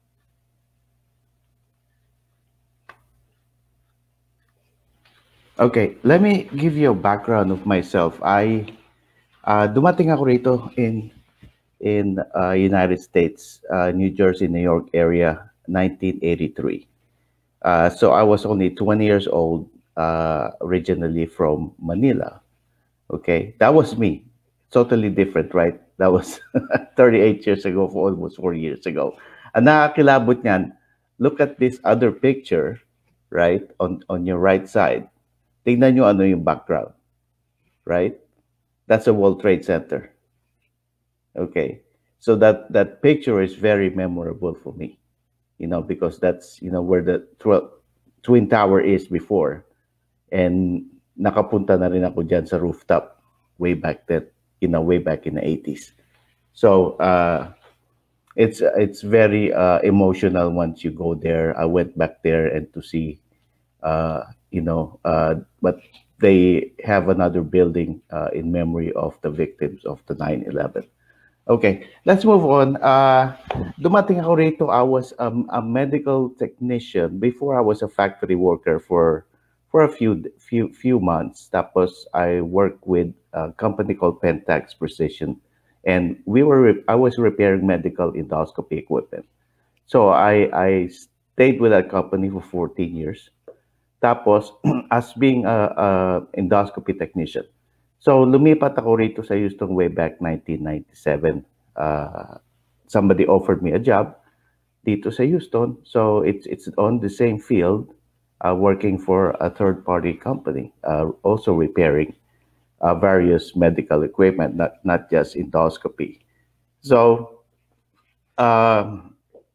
Okay, let me give you a background of myself. I uh, dumating ako rito in in uh, United States, uh, New Jersey, New York area, nineteen eighty-three. Uh, so I was only twenty years old, uh, originally from Manila. Okay, that was me. Totally different, right? That was thirty-eight years ago, for almost four years ago. Ang nakakilabot niyan, look at this other picture, right, on, on your right side. Tingnan nyo ano yung background, right? That's a World Trade Center. Okay, so that, that picture is very memorable for me, you know, because that's, you know, where the tw- Twin Tower is before. And nakapunta na rin ako dyan sa rooftop way back then, you know, way back in the eighties. So uh, it's it's very uh, emotional once you go there. I went back there and to see, uh, you know, uh, but they have another building uh, in memory of the victims of the nine eleven. Okay, let's move on. Uh, dumating ako rito, I was um, a medical technician before I was a factory worker for for a few few few months. Tapos I worked with a company called Pentax Precision, and we were I was repairing medical endoscopy equipment. So I I stayed with that company for fourteen years. Tapos as being a, a endoscopy technician. So lumipat ako rito sa Houston way back nineteen ninety-seven. Uh, somebody offered me a job dito sa Houston. So it's it's on the same field, uh, working for a third-party company, uh, also repairing uh, various medical equipment, not not just endoscopy. So um,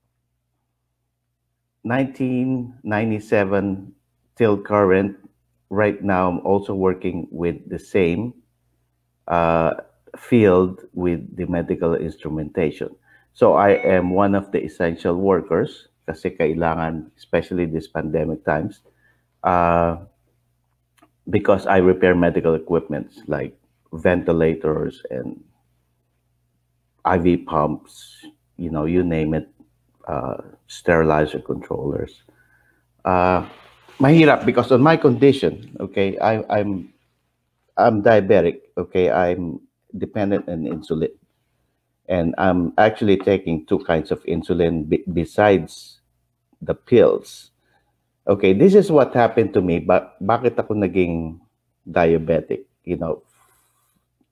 nineteen ninety-seven till current, right now I'm also working with the same uh, field with the medical instrumentation. So I am one of the essential workers kasi kailangan, especially this pandemic times, uh, because I repair medical equipment like ventilators and I V pumps, you know, you name it, uh, sterilizer controllers. Uh, mahirap because on my condition, okay, I, I'm I'm diabetic, okay, I'm dependent on insulin, and I'm actually taking two kinds of insulin b- besides the pills. Okay, this is what happened to me. But bakit ako naging diabetic? You know,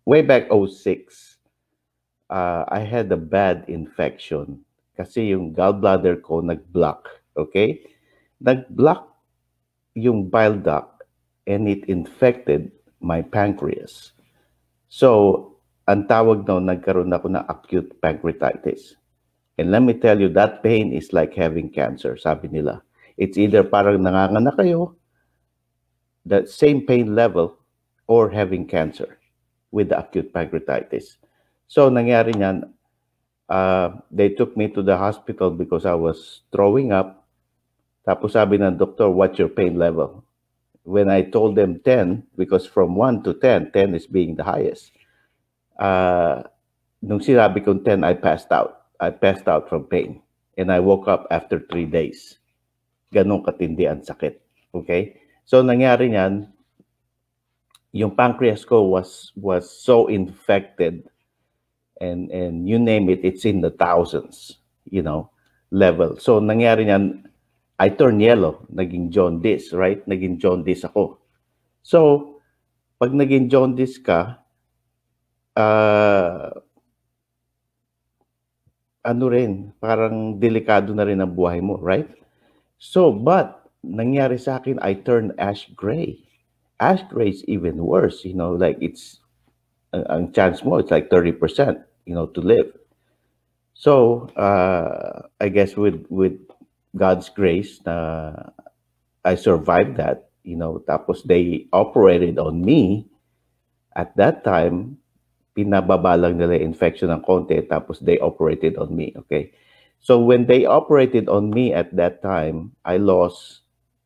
way back oh six, uh, I had a bad infection kasi yung gallbladder ko nag-block, okay? Nag-block yung bile duct and it infected my pancreas. So, ang tawag na nagkaroon ako ng acute pancreatitis. And let me tell you, that pain is like having cancer, sabi nila. It's either parang nanganganak kayo, that same pain level, or having cancer with the acute pancreatitis. So, nangyari niyan, uh, they took me to the hospital because I was throwing up. Tapos sabi ng doctor, what's your pain level? When I told them ten, because from one to ten, ten is being the highest. Uh, nung sinabi kong ten, I passed out. I passed out from pain. And I woke up after three days. Ganong katindi ang sakit. Okay? So, nangyari niyan, yung pancreas ko was was so infected and and you name it, it's in the thousands, you know, level. So, nangyari niyan, I turned yellow, naging jaundice, right? Naging jaundice ako. So, pag naging jaundice ka, uh, ano rin, parang delikado na rin ang buhay mo, right? So, but, nangyari sa akin, I turned ash gray. Ash gray is even worse, you know, like it's, uh, ang chance mo, it's like thirty percent, you know, to live. So, uh, I guess with, with God's grace, uh, I survived that, you know, tapos they operated on me. At that time, pinababa lang nila infection ng konti, tapos they operated on me, okay? So when they operated on me at that time, I lost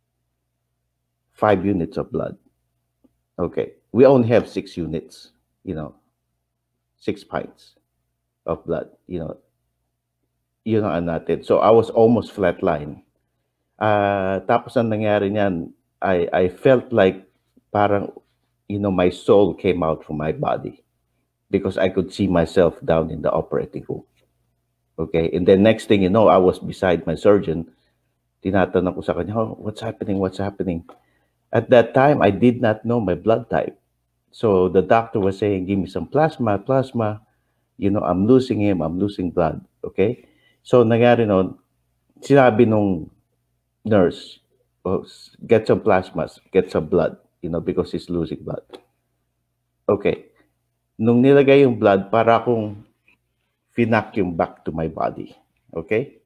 five units of blood. Okay, we only have six units, you know, six pints of blood, you know, yun ang natin. So I was almost flatline. Uh, tapos ang nangyari niyan, I, I felt like parang, you know, my soul came out from my body because I could see myself down in the operating room. Okay, and then next thing you know, I was beside my surgeon. Tinatanong ko sa kanya, oh, what's happening, what's happening? At that time, I did not know my blood type. So the doctor was saying, give me some plasma, plasma. You know, I'm losing him, I'm losing blood. Okay? So nangyari noon, sinabi nung nurse, oh, get some plasmas, get some blood, you know, because he's losing blood. Okay. Nung nilagay yung blood, para akong finacuum back to my body. Okay?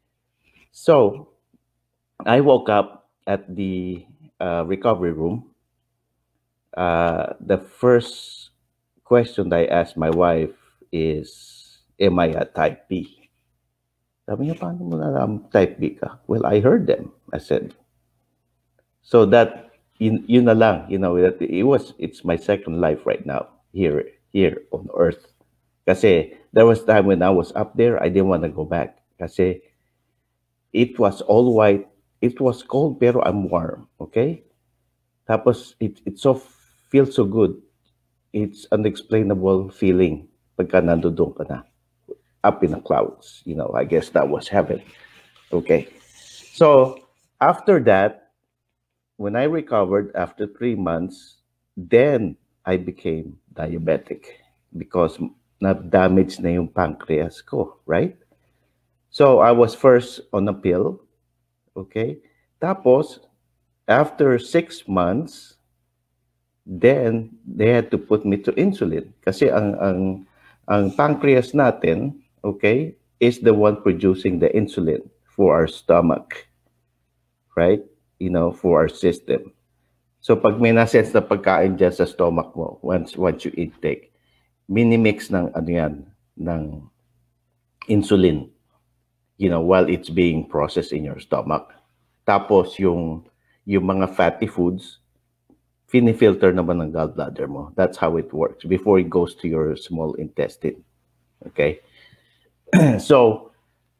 So, I woke up at the uh, recovery room. Uh, the first question I asked my wife is, am I a type B? Sabi niya, paano mo na type B ka? Well, I heard them, I said. So that, yun, yun na lang, you know, that it was, it's my second life right now, here, here on earth. Kasi there was time when I was up there, I didn't want to go back. Kasi it was all white, it was cold, pero I'm warm, okay? Tapos, it, it so feels so good. It's unexplainable feeling pagka nandoon ka na. Up in the clouds, you know, I guess that was heaven. Okay. So after that, when I recovered after three months, then I became diabetic because na-damage na yung pancreas ko, right? So I was first on a pill, okay? Tapos, after six months, then they had to put me to insulin kasi ang ang ang pancreas natin, okay, is the one producing the insulin for our stomach, right? You know, for our system. So pag may nasense na pagkain dyan sa stomach mo, once once you intake, minimix ng ano yan, ng insulin, you know, while it's being processed in your stomach. Tapos yung yung mga fatty foods, finifilter naman ng gallbladder mo. That's how it works before it goes to your small intestine. Okay? So,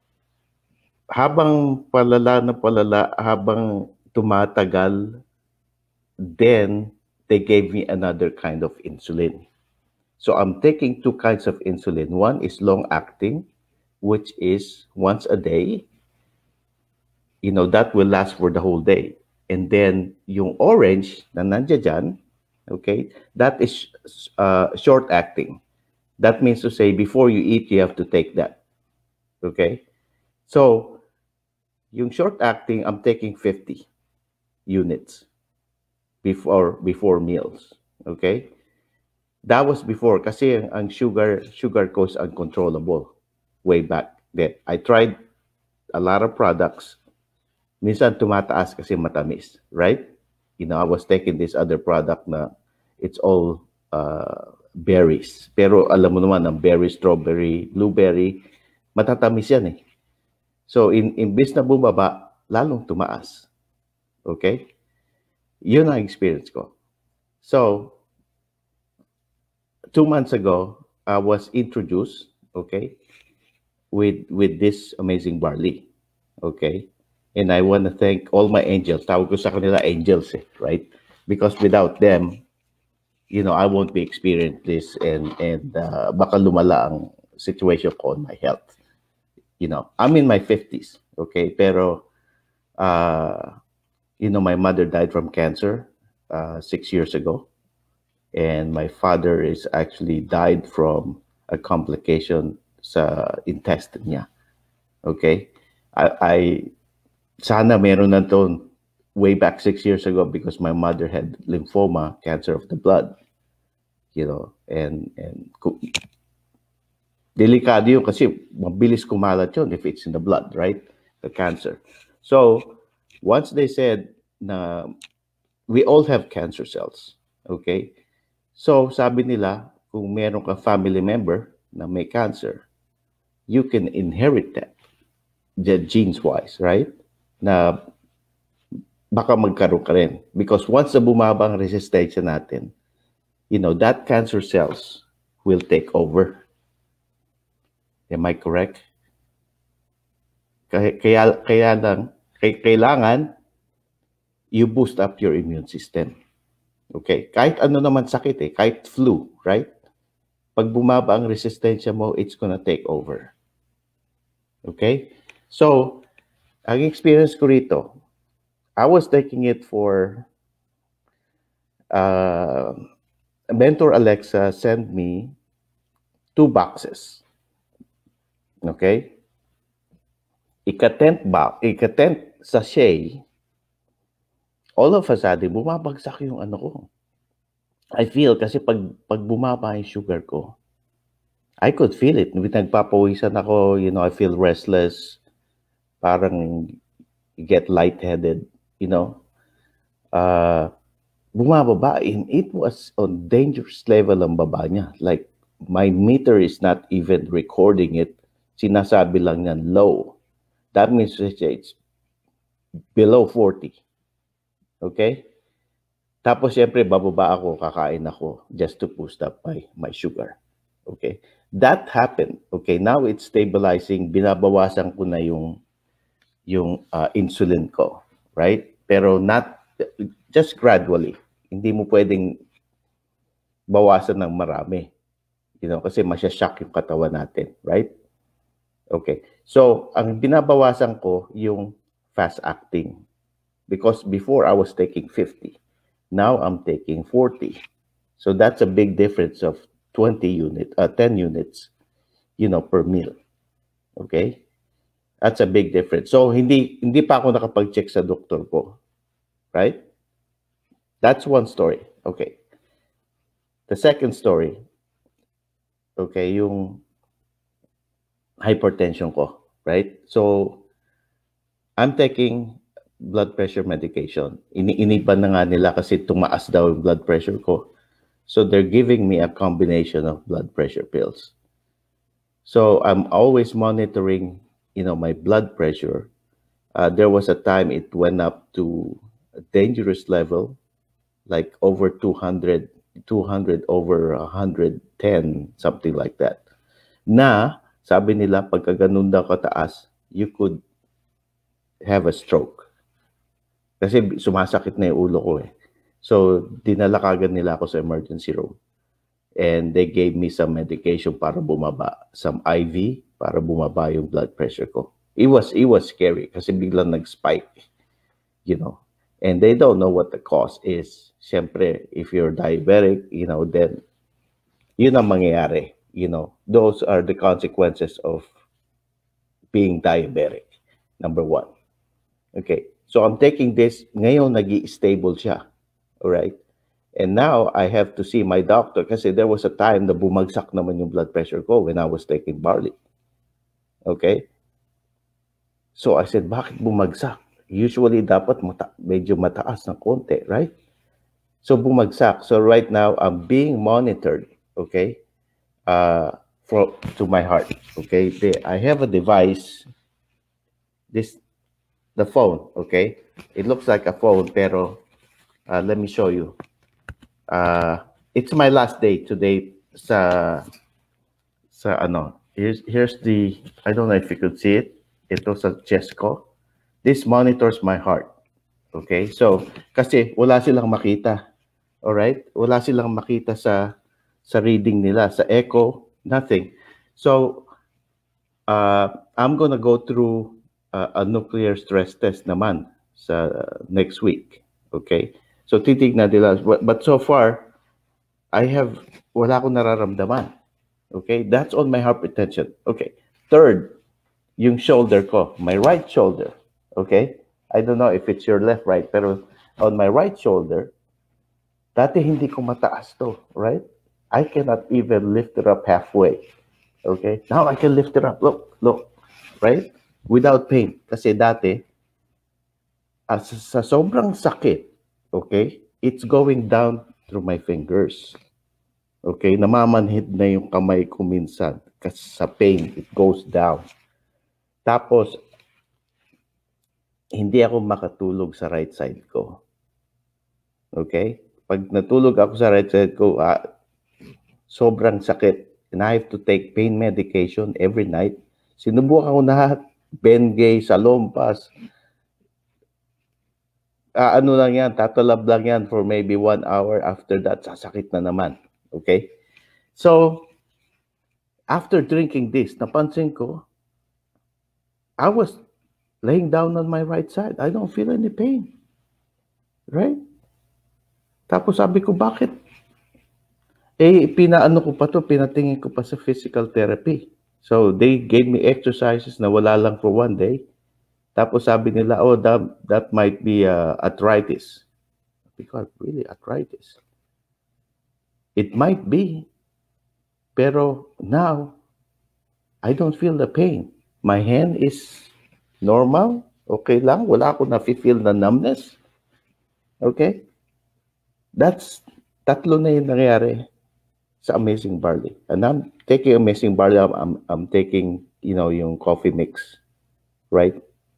habang palala na palala, habang tumatagal, then they gave me another kind of insulin. So, I'm taking two kinds of insulin. One is long-acting, which is once a day. You know, that will last for the whole day. And then, yung orange na nandiyan dyan, Okay, that is uh, short acting. That means to say before you eat, you have to take that. Okay, so yung short acting, I'm taking fifty units before before meals. Okay, that was before kasi ang, ang sugar sugar ko is uncontrollable way back then. I tried a lot of products. Minsan tumataas kasi matamis, right? You know, I was taking this other product na it's all uh, berries. Pero alam mo naman, ang berry, strawberry, blueberry, matatamis yan eh. So, in, imbis na bumaba, lalong tumaas. Okay? Yun ang experience ko. So, two months ago, I was introduced, okay, with, with this amazing barley. Okay? And I want to thank all my angels. Tawag ko sa kanila angels, eh, right? Because without them, you know, I won't be experiencing this, and and uh, baka lumala ang situation ko on my health. You know, I'm in my fifties, okay? Pero, uh, you know, my mother died from cancer uh, six years ago, and my father is actually died from a complication sa intestine niya. Okay, I. I Sana meron na to way back six years ago because my mother had lymphoma, cancer of the blood, you know, and and delikado yun kasi mabilis kumalat yun if it's in the blood, right? The cancer. So once they said na we all have cancer cells, okay? So sabi nila kung meron ka family member na may cancer, you can inherit that, the genes wise, right? Na baka magkaroon ka rin. Because once na bumaba ang resistensya natin, you know, that cancer cells will take over. Am I correct? Kaya, kaya, kaya lang, kay, kailangan you boost up your immune system. Okay? Kahit ano naman sakit eh, kahit flu, right? Pag bumaba ang resistensya mo, it's gonna take over. Okay? So, ang experience ko rito, I was taking it for, uh, Mentor Alexa sent me two boxes. Okay? Ika-tenth box, ika-tenth sachet, all of a sudden, bumabagsak yung ano ko. I feel, kasi pag, pag bumaba yung sugar ko, I could feel it. Nagpapawisan ako, you know, I feel restless, parang get lightheaded, you know. Uh, bumababa, and it was on dangerous level ang baba niya. Like, my meter is not even recording it. Sinasabi lang niyan low. That means it's below forty. Okay? Tapos, syempre, bababa ako, kakain ako, just to boost up my, my sugar. Okay? That happened. Okay, now it's stabilizing. Binabawasan ko na yung yung uh, insulin ko, right? Pero not, just gradually. Hindi mo pwedeng bawasan ng marami. You know, kasi masya-shock yung katawan natin, right? Okay. So, ang binabawasan ko yung fast acting. Because before I was taking fifty. Now I'm taking forty. So that's a big difference of twenty units, uh, ten units, you know, per meal. Okay? That's a big difference. So, hindi hindi pa ako nakapag-check sa doktor ko. Right? That's one story. Okay. The second story, okay, yung hypertension ko. Right? So, I'm taking blood pressure medication. Ini-iniban na nga nila kasi tumaas daw yung blood pressure ko. So, they're giving me a combination of blood pressure pills. So, I'm always monitoring, you know, my blood pressure. Uh, there was a time it went up to a dangerous level, like over two hundred, two hundred over one hundred ten, something like that. Na, sabi nila, pagka ganun daw kataas, you could have a stroke. Kasi sumasakit na yung ulo ko eh. So, dinala kagad nila ako sa emergency room. And they gave me some medication para bumaba, some I V, para bumaba yung blood pressure ko. It was, it was scary kasi biglang nag-spike, you know. and they don't know what the cause is. Siyempre, if you're diabetic, you know, then yun ang mangyayari. You know, those are the consequences of being diabetic. Number one. Okay, so I'm taking this, ngayon nag-i-stable siya. All right? And now I have to see my doctor kasi there was a time na bumagsak naman yung blood pressure ko when I was taking barley. Okay? So I said, bakit bumagsak? Usually dapat mata medyo mataas ng konti, right? So bumagsak. So right now I'm being monitored, okay? Uh, for to my heart, okay? I have a device, this, the phone, okay? It looks like a phone, pero uh, let me show you. Uh, it's my last day today sa, sa ano. Here's, here's the, I don't know if you could see it. Ito sa chest ko. This monitors my heart. Okay? So, kasi wala silang makita. Alright? Wala silang makita sa, sa reading nila. Sa echo, nothing. So, uh, I'm gonna go through uh, a nuclear stress test naman sa uh, next week. Okay? So, titignan nila. But, but so far, I have, wala akong nararamdaman. Okay? That's on my hypertension. Okay. Third, yung shoulder ko, my right shoulder. Okay? I don't know if it's your left, right, pero on my right shoulder, dati hindi ko mataas to, right? I cannot even lift it up halfway. Okay? Now I can lift it up. Look, look. Right? Without pain. Kasi dati, as, sa sobrang sakit, okay, it's going down through my fingers. Okay? Namamanhid na yung kamay ko minsan. Kasi sa pain, it goes down. Tapos, hindi ako makatulog sa right side ko. Okay? Pag natulog ako sa right side ko, ah, sobrang sakit. And I have to take pain medication every night. Sinubukan ko na Bengay, Salompas. Ah, ano lang yan, tatalab lang yan for maybe one hour. After that, sasakit na naman. Okay? So, after drinking this, napansin ko, I was laying down on my right side. I don't feel any pain. Right? Tapos sabi ko, bakit? Eh, pinaano ko pa to, pinatingin ko pa sa physical therapy. So, they gave me exercises na wala lang for one day. Tapos sabi nila, oh, that, that might be uh, arthritis. Because really, arthritis. It might be. Pero now, I don't feel the pain. My hand is normal. Okay lang. Wala ako na-feel na numbness. Okay? That's, tatlo na yung nangyari sa Amazing Barley. And I'm taking Amazing Barley. I'm, I'm, I'm taking, you know, yung coffee mix. Right?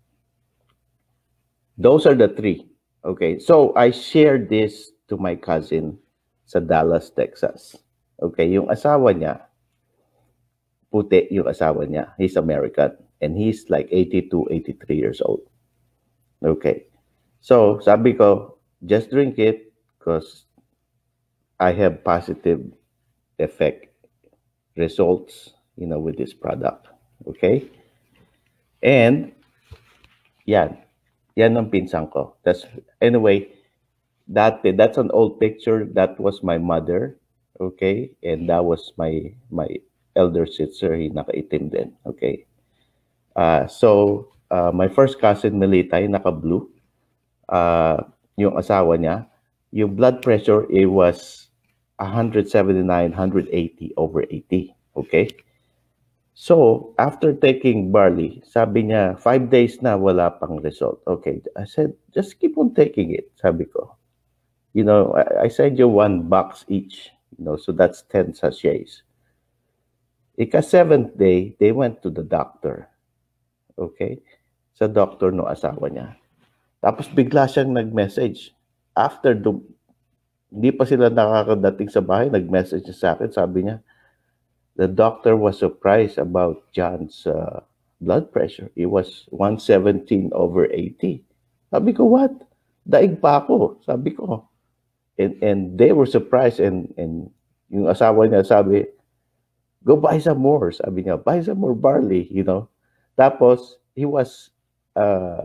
Those are the three. Okay? So, I shared this to my cousin sa Dallas, Texas. Okay? Yung asawa niya, puti yung asawa niya. He's American. And he's like eighty-two, eighty-three years old. Okay. So, sabi ko, just drink it because I have positive effect results, you know, with this product. Okay? And, yan. Yan ang pinsan ko. That's, anyway, that, that's an old picture. That was my mother. Okay? And that was my, my elder sister. He nakaitim din. Okay? Uh, so, uh, my first cousin, Melita, yung naka-blue, uh, yung asawa niya, yung blood pressure, it was one seventy-nine, one eighty over eighty. Okay? So, after taking barley, sabi niya, five days na wala pang result. Okay. I said, just keep on taking it, sabi ko. You know, I, I send you one box each, you know, so that's ten sachets. Ika-seventh day, they went to the doctor. Okay? Sa doctor no asawa niya. Tapos bigla siyang nag-message. After, the, hindi pa sila nakakadating sa bahay, nag-message niya sa akin. Sabi niya, the doctor was surprised about John's uh, blood pressure. It was one seventeen over eighty. Sabi ko, what? Daig pa ako. Sabi ko. And, and they were surprised. And, and yung asawa niya sabi, go buy some more. Sabi niya, buy some more barley, you know. Tapos, he was uh,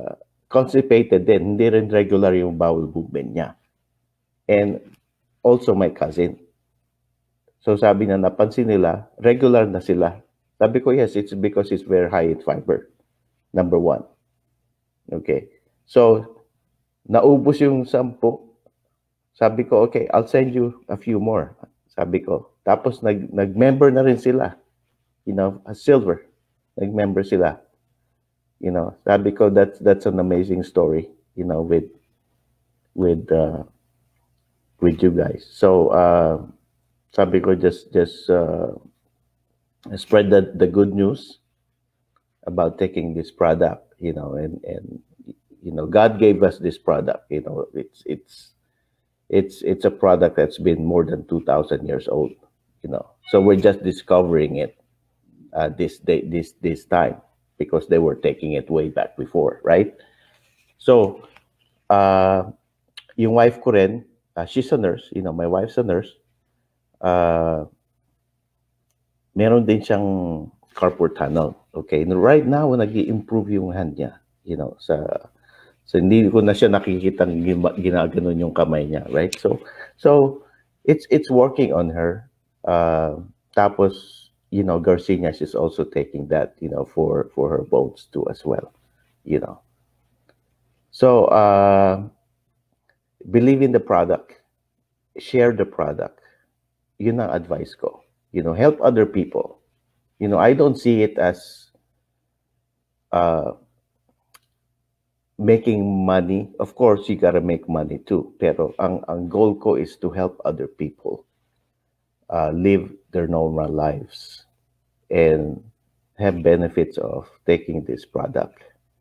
constipated din. Hindi rin regular yung bowel movement niya. And also my cousin. So sabi na napansin nila, regular na sila. Sabi ko, yes, it's because it's very high in fiber. Number one. Okay. So, naubos yung sampu. Sabi ko, okay, I'll send you a few more. Sabi ko. Tapos nag, nag-member na rin sila. You know, a silver. Nag-member sila. You know, sabi ko, that's, that's an amazing story, you know, with, with, uh, with you guys. So, uh, sabi ko, just, just, uh, spread the, the good news about taking this product, you know, and, and, you know, God gave us this product, you know, it's, it's, it's, it's a product that's been more than two thousand years old, you know, so we're just discovering it, uh, this day, this, this time, because they were taking it way back before, right? So, uh, yung wife ko rin, uh, she's a nurse, you know, my wife's a nurse, uh, meron din siyang carpal tunnel. Okay, right now nag-i-improve yung hand niya, you know, sa so hindi ko na siya nakikita ginaganon yung kamay niya, right? So so it's it's working on her. Uh, tapos, you know, Garcinia, she's also taking that, you know, for for her bones too as well, you know. So uh, believe in the product, share the product. Yun ang advice ko. You know, help other people. You know, I don't see it as uh, making money. Of course, you gotta make money too. Pero ang, ang goal ko is to help other people uh, live their normal lives and have benefits of taking this product.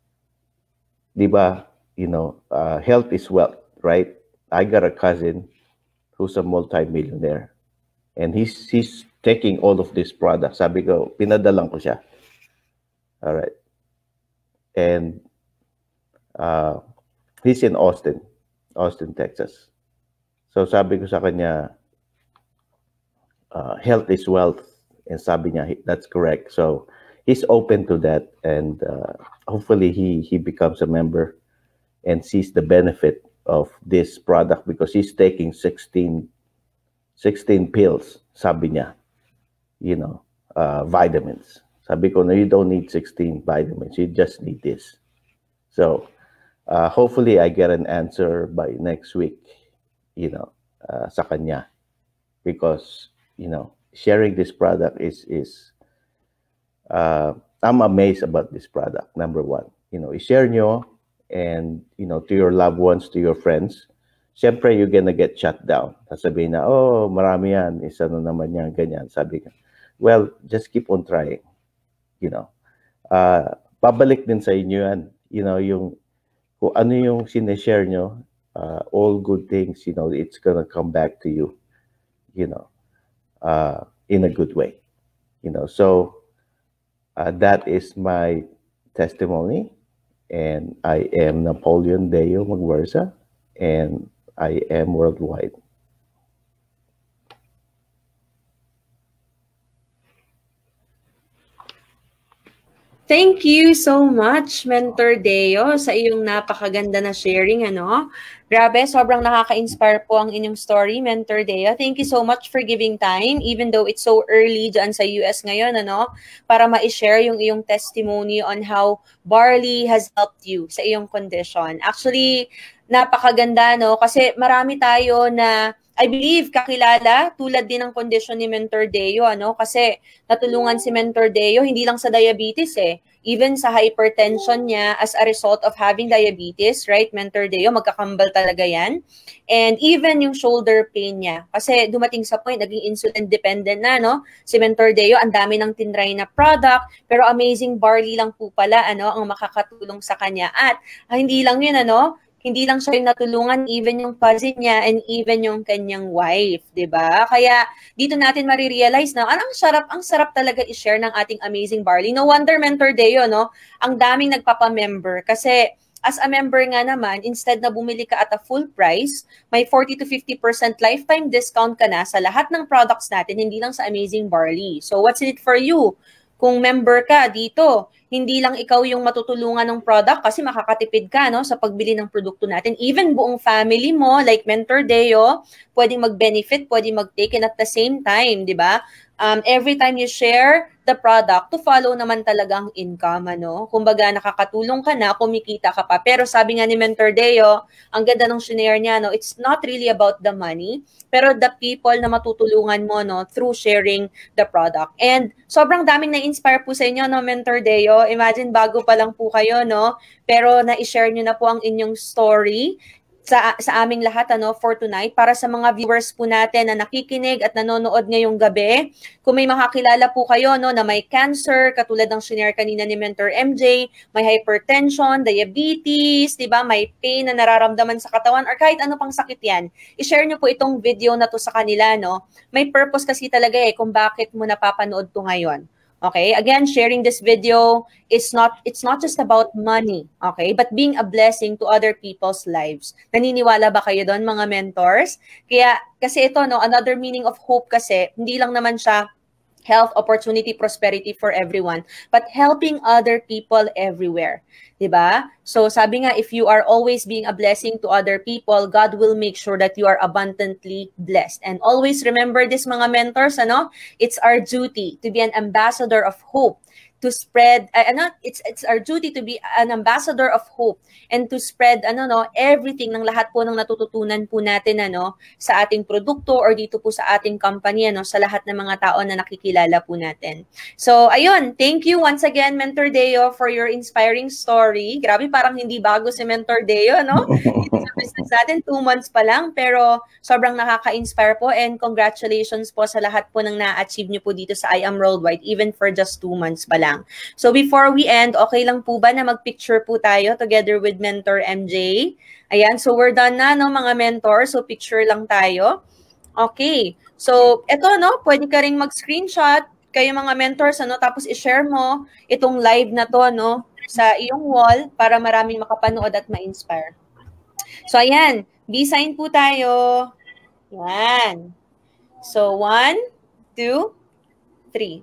Diba? You know, uh, health is wealth, right? I got a cousin who's a multi-millionaire. And he's, he's taking all of this product. Sabi ko, pinadalang ko siya. All right. And uh, he's in Austin, Austin, Texas. So sabi ko sa kanya, uh, health is wealth. And sabi niya, that's correct. So he's open to that. And uh, hopefully he, he becomes a member and sees the benefit of this product because he's taking sixteen pills, sabi niya, you know, uh, vitamins. Sabi ko, no, you don't need sixteen vitamins. You just need this. So, uh, hopefully I get an answer by next week, you know, uh, sa kanya. Because, you know, sharing this product is, is uh, I'm amazed about this product, number one. You know, i-share nyo and, you know, to your loved ones, to your friends. Siyempre, you're gonna get shut down. Sasabihin na, oh, marami yan. Isa na naman yan, ganyan. Sabi ka, well, just keep on trying. You know, uh, pabalik din sa inyo yan. You know, yung, kung ano yung sineshare nyo, uh, all good things, you know, it's gonna come back to you, you know, uh, in a good way. You know, so uh, that is my testimony. And I am Napoleon Deo Magwerza. And I am worldwide. Thank you so much, Mentor Deo, sa iyong napakaganda na sharing, ano? Grabe, sobrang nakaka-inspire po ang inyong story, Mentor Deo. Thank you so much for giving time, even though it's so early dyan sa U S ngayon, ano? Para ma-share yung iyong testimony on how barley has helped you sa iyong condition. Actually, napakaganda, no? Kasi marami tayo na, I believe, kakilala, tulad din ng condition ni Mentor Deo, ano? Kasi natulungan si Mentor Deo, hindi lang sa diabetes eh. Even sa hypertension niya as a result of having diabetes, right, Mentor Deo, magkakambal talaga yan. And even yung shoulder pain niya. Kasi dumating sa point, naging insulin dependent na, no? Si Mentor Deo, ang dami ng tinry na product, pero amazing barley lang po pala, ano, ang makakatulong sa kanya. At ah, hindi lang yun, ano? Hindi lang siya yung natulungan, even yung cousin niya and even yung kanyang wife, di ba? Kaya dito natin marirealize na ang sarap, ang sarap talaga i-share ng ating amazing barley. No wonder, Mentor Deo, no? Ang daming nagpapa-member kasi as a member nga naman, instead na bumili ka at a full price, may forty to fifty percent lifetime discount ka na sa lahat ng products natin, hindi lang sa amazing barley. So what's in it for you? Kung member ka dito, hindi lang ikaw yung matutulungan ng product kasi makakatipid ka, no, sa pagbili ng produkto natin. Even buong family mo, like Mentor Deo, pwedeng mag-benefit, pwedeng mag-take, and at the same time, di ba, um, every time you share the product, to follow naman talagang income, ano? Kumbaga, nakakatulong ka na, kumikita ka pa. Pero sabi nga ni Mentor Deo, ang ganda ng shinare niya, no, it's not really about the money, pero the people na matutulungan mo, no, through sharing the product. And sobrang daming na-inspire po sa inyo, no, Mentor Deo. Imagine, bago pa lang po kayo, no, pero na-share nyo na po ang inyong story sa sa aming lahat, ano, for tonight, para sa mga viewers po natin na nakikinig at nanonood ngayong gabi. Kung may makakilala po kayo, no, na may cancer, katulad ng shinare kanina ni Mentor M J, may hypertension, diabetes, di ba, may pain na nararamdaman sa katawan, or kahit ano pang sakit yan, i-share nyo po itong video na to sa kanila, no. May purpose kasi talaga eh kung bakit mo napapanood to ngayon. Okay, again, sharing this video is not, it's not just about money, okay, but being a blessing to other people's lives. Naniniwala ba kayo doon, mga mentors? Kaya, kasi ito, no, another meaning of hope kasi, hindi lang naman siya health, opportunity, prosperity for everyone, but helping other people everywhere. Diba? So sabi nga, if you are always being a blessing to other people, God will make sure that you are abundantly blessed. And always remember this, mga mentors, ano? It's our duty to be an ambassador of hope, to spread, uh, ano, it's it's our duty to be an ambassador of hope and to spread, ano, no, everything ng lahat po ng natututunan po natin, ano, sa ating produkto or dito po sa ating company, ano, sa lahat ng mga tao na nakikilala po natin. So, ayun, thank you once again, Mentor Deo, for your inspiring story. Grabe, parang hindi bago si Mentor Deo, no? Dito sa business natin, two months pa lang, pero sobrang nakaka-inspire po, and congratulations po sa lahat po ng na-achieve nyo po dito sa I Am Worldwide, even for just two months pa lang. So before we end, okay lang po ba na mag-picture po tayo together with Mentor M J? Ayan, so we're done na, no, mga mentor. So picture lang tayo. Okay. So eto, no, pwede ka ring mag-screenshot kayo, mga mentors, ano, tapos i-share mo itong live na to, no, sa iyong wall para maraming makapanood at ma-inspire. So ayan, B-sign po tayo. Yan. So one, two, three.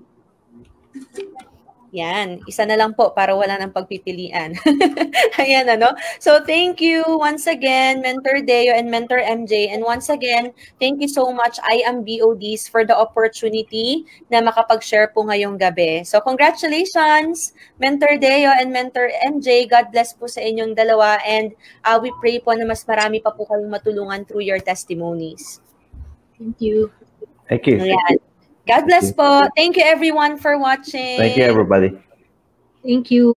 Yan, isa na lang po para wala nang pagpipilian. Ayan, ano? So, thank you once again, Mentor Deo and Mentor M J. And once again, thank you so much, I Am B O Ds, for the opportunity na makapag-share po ngayong gabi. So, congratulations, Mentor Deo and Mentor M J. God bless po sa inyong dalawa. And uh, we pray po na mas marami pa po kayong matulungan through your testimonies. Thank you. Thank you. Ayan. God bless po. Thank you everyone for watching. Thank you, everybody. Thank you.